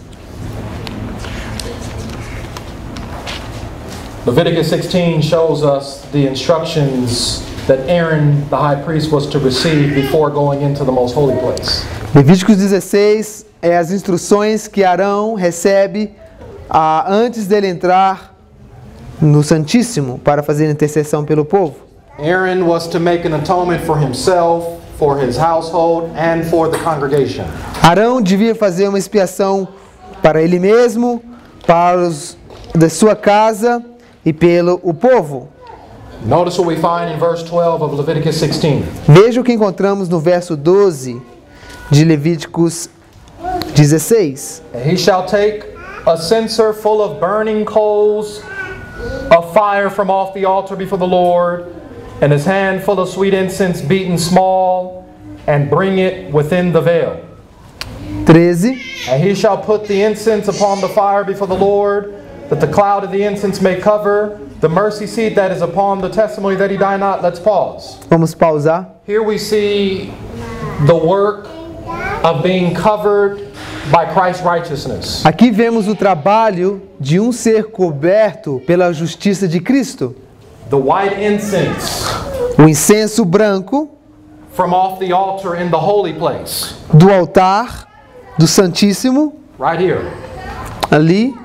Leviticus sixteen shows us the instructions that Aaron, the high priest, was to receive before going into the most holy place. Levíticos dezesseis é as instruções que Arão recebe ah, antes dele entrar no Santíssimo para fazer intercessão pelo povo. Aaron was to make an atonement for himself, for his household, and for the congregation. Arão devia fazer uma expiação para ele mesmo, para os da sua casa e pelo o povo. Notice what we find in verse twelve of Leviticus sixteen. Veja o que encontramos no verso doze de Levíticos dezesseis. And he shall take a censer full of burning coals of fire from off the altar before the Lord, and his hand full of sweet incense beaten small, and bring it within the veil. treze. And he shall put the incense upon the fire before the Lord, that the cloud of the incense may cover the mercy seat that is upon the testimony that he die not. Let's pause. Vamos pausar. Here we see the work of being covered by Christ's righteousness. Aqui vemos o trabalho de um ser coberto pela justiça de Cristo. The white incense O incenso branco from off the altar in the holy place. do altar do Santíssimo, right here. Ali,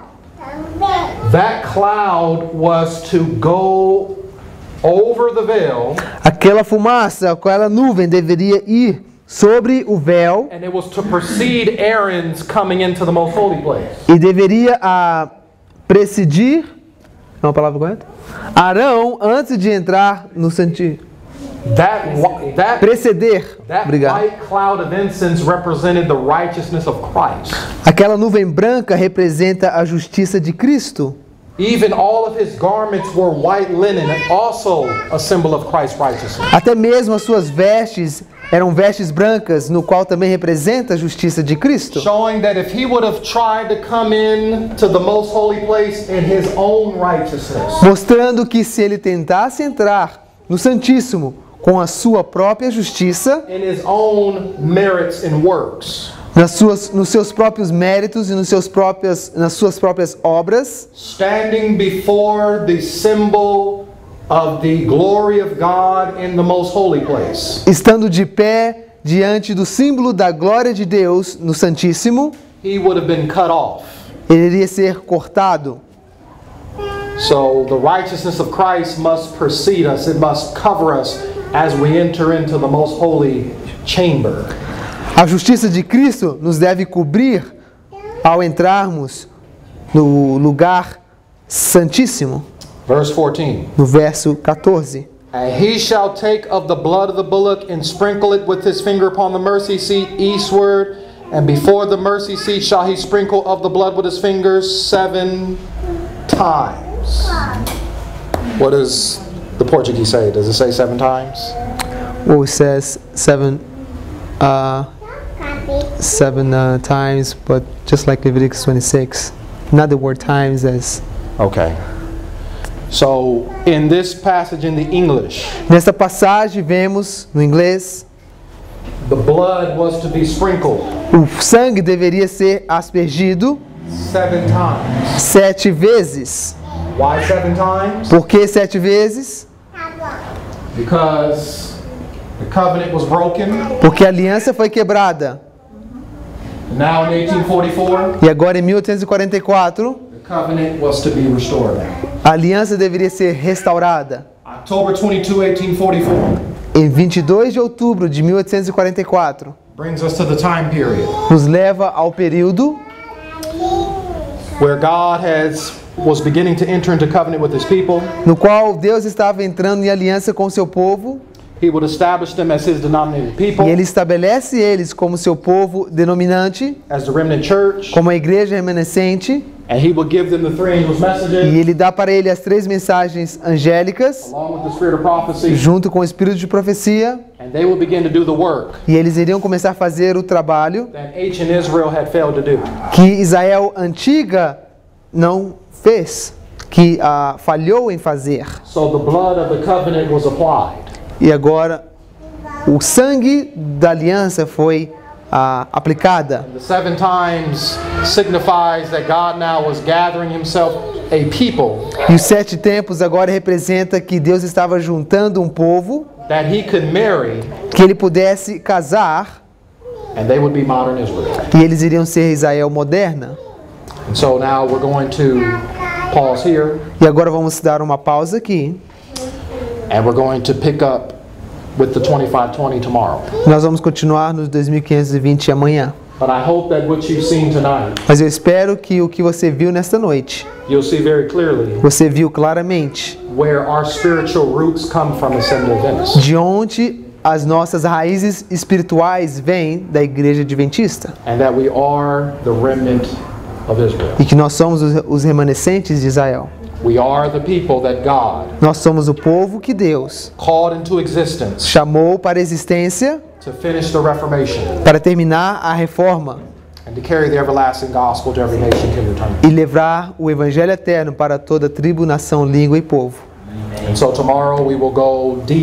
That cloud was to go over the veil, aquela fumaça, aquela nuvem deveria ir sobre o véu and it was to precede Aaron's coming into the most holy place. e deveria a precedir, é uma palavra correta? Arão antes de entrar no santíssimo. That wh- that Preceder. that Obrigado. white cloud of incense represented the righteousness of Christ. Aquela nuvem branca representa a justiça de Cristo. Even all of his garments were white linen, also a symbol of Christ's righteousness. Até mesmo as suas vestes eram vestes brancas, no qual também representa a justiça de Cristo. Showing that if he would have tried to come in to the most holy place in his own righteousness, Mostrando que se ele tentasse entrar no Santíssimo com a sua própria justiça, in his own merits and works, nas suas, nos seus próprios méritos e nos seus próprias, nas suas próprias obras, standing before the symbol of the glory of God in the most holy place, estando de pé diante do símbolo da glória de Deus no Santíssimo, he would have been cut off. ele iria ser cortado. So the righteousness of Christ must precede us. It must cover us as we enter into the most holy chamber. A justiça de Cristo nos deve cobrir ao entrarmos no lugar santíssimo. Verse fourteen. No verso quatorze. And he shall take of the blood of the bullock and sprinkle it with his finger upon the mercy seat eastward, and before the mercy seat shall he sprinkle of the blood with his fingers seven times. What does the Portuguese say? Does it say seven times? Well, it says seven, uh, seven uh, times, but just like Leviticus twenty-six, not the word times as. Okay. So in this passage in the English, Nesta passagem vemos no inglês, the blood was to be sprinkled o sangue deveria ser aspergido seven times. sete vezes. Why seven times? Por que sete vezes? Because the covenant was broken. Porque a aliança foi quebrada. Now in eighteen forty-four, E agora em mil oitocentos e quarenta e quatro, the covenant was to be restored. a aliança deveria ser restaurada. October twenty-second, eighteen forty-four Em vinte e dois de outubro de mil oitocentos e quarenta e quatro, brings us to the time period nos leva ao período where God has was beginning to enter into covenant with his people. no qual Deus estava entrando em aliança com seu povo, He would establish them as his denominated people, e ele estabelece eles como seu povo denominante, as the remnant church, como a igreja remanescente, and he would give them the three angels' e messages ele dá para ele as três mensagens angélicas, along with the spirit of prophecy, junto com o espírito de profecia, and they would begin to do the work e eles iriam começar a fazer o trabalho that ancient Israel had failed to do. que Israel antiga não fez, que ah, falhou em fazer. So the blood of the covenant was applied. E agora o sangue da aliança foi ah, aplicada. The seven times signifies that God now was gathering himself a people E os sete tempos agora representa que Deus estava juntando um povo that he could marry, que ele pudesse casar, and they would be modern Israel. e eles iriam ser Israel moderna. And so now we're going to pause here, E agora vamos dar uma pausa aqui. and we're going to pick up with the twenty-five twenty tomorrow. Nós vamos continuar nos dois mil quinhentos e vinte amanhã. But I hope that what you've seen tonight, Mas eu espero que o que você viu nesta noite, you'll see very clearly você viu claramente where our spiritual roots come from Assembly of Venice. de onde as nossas raízes espirituais vêm da Igreja Adventista. And that we are the remnant of Israel. E que nós somos os, os remanescentes de Israel. We are the people that God Nós somos o povo que Deus called into existence chamou para a existência to finish the Reformation para terminar a reforma and to carry the everlasting gospel to every nation, kindred, tongue. e levar o Evangelho eterno para toda tribo, nação, língua e povo. And so tomorrow we will go deep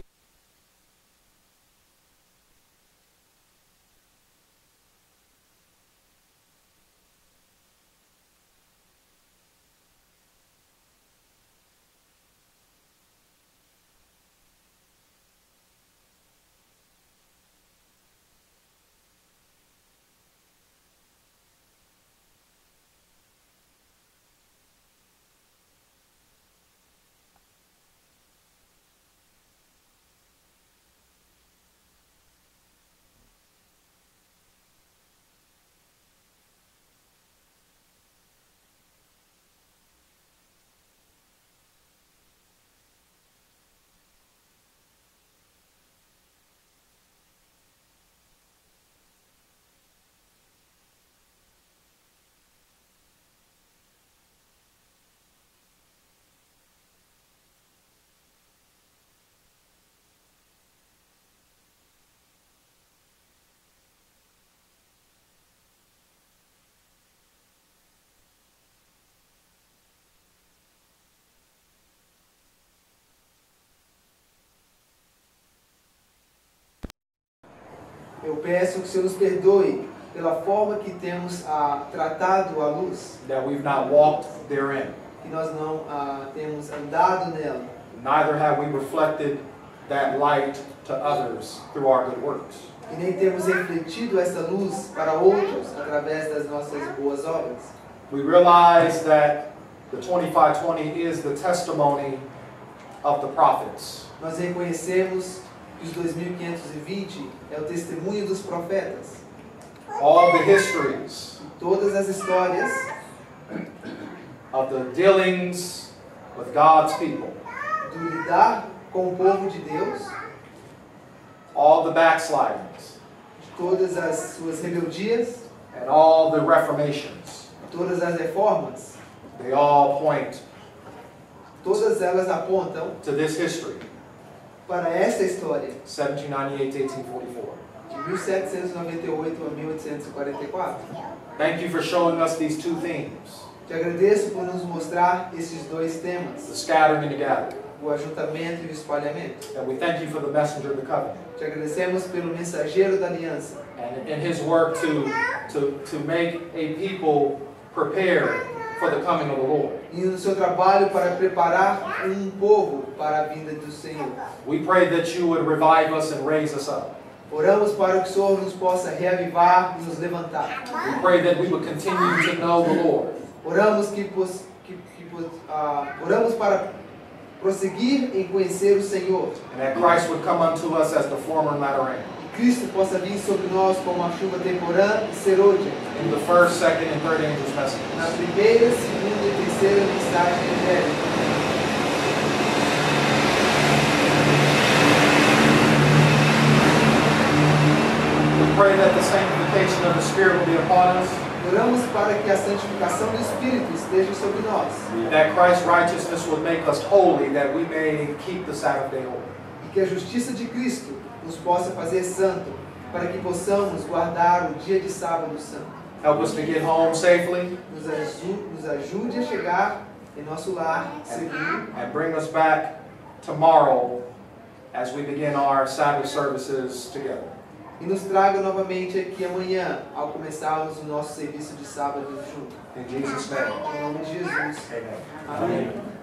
Eu peço que o Senhor nos perdoe pela forma que temos ah, tratado a luz, that we've not walked therein. que nós não ah, temos andado nela. Neither have we reflected that light to others through our good works. E nem temos refletido essa luz para outros através das nossas boas obras. We realize that the twenty-five twenty is the testimony of the prophets. Nós reconhecemos que os dois mil quinhentos e vinte é o testemunho dos profetas. All the histories E todas as histórias of the dealings with God's people. do lidar com o povo de Deus, All the backslidings de todas as suas rebeldias, and all the reformations. todas as reformas, They all point todas elas apontam to this history, para esta história, seventeen ninety-eight to eighteen forty-four. de mil setecentos e noventa e oito a mil oitocentos e quarenta e quatro. Thank you for showing us these two themes, Te agradeço por nos mostrar esses dois the temas, scattering and the gathering. o ajuntamento e o espalhamento. And we thank you for the messenger of the covenant Te agradecemos pelo mensageiro da aliança and in his work to, to, to make a people prepared for the coming of the Lord. e no seu trabalho para preparar um povo para a vinda do Senhor. We pray that you would revive us and raise us up. Oramos para que o Senhor nos possa reavivar e nos levantar. We pray that we would continue to know the Lord. Oramos que, pos, que, que pos, ah, oramos para prosseguir em conhecer o Senhor. And that Christ would come unto us as the former and latter rain. Que Cristo possa vir sobre nós como a chuva temporã e serôdia. In the first, second, and third angel's messages. Na primeira, segunda e terceira mensagem angélica. We pray that the sanctification of the Spirit will be upon us. Oramos para que a santificação do Espírito esteja sobre nós. That Christ's righteousness would make us holy, that we may keep the Sabbath day holy. E que a justiça de Cristo nos possa fazer santo, para que possamos guardar o dia de sábado santo. Help us to get home safely Nos ajude, nos ajude a chegar em nosso lar seguro and bring us back tomorrow as we begin our Sabbath services together. e nos traga novamente aqui amanhã, ao começarmos o nosso serviço de sábado junto. In Jesus' name, Em nome de Jesus. amen. Amém.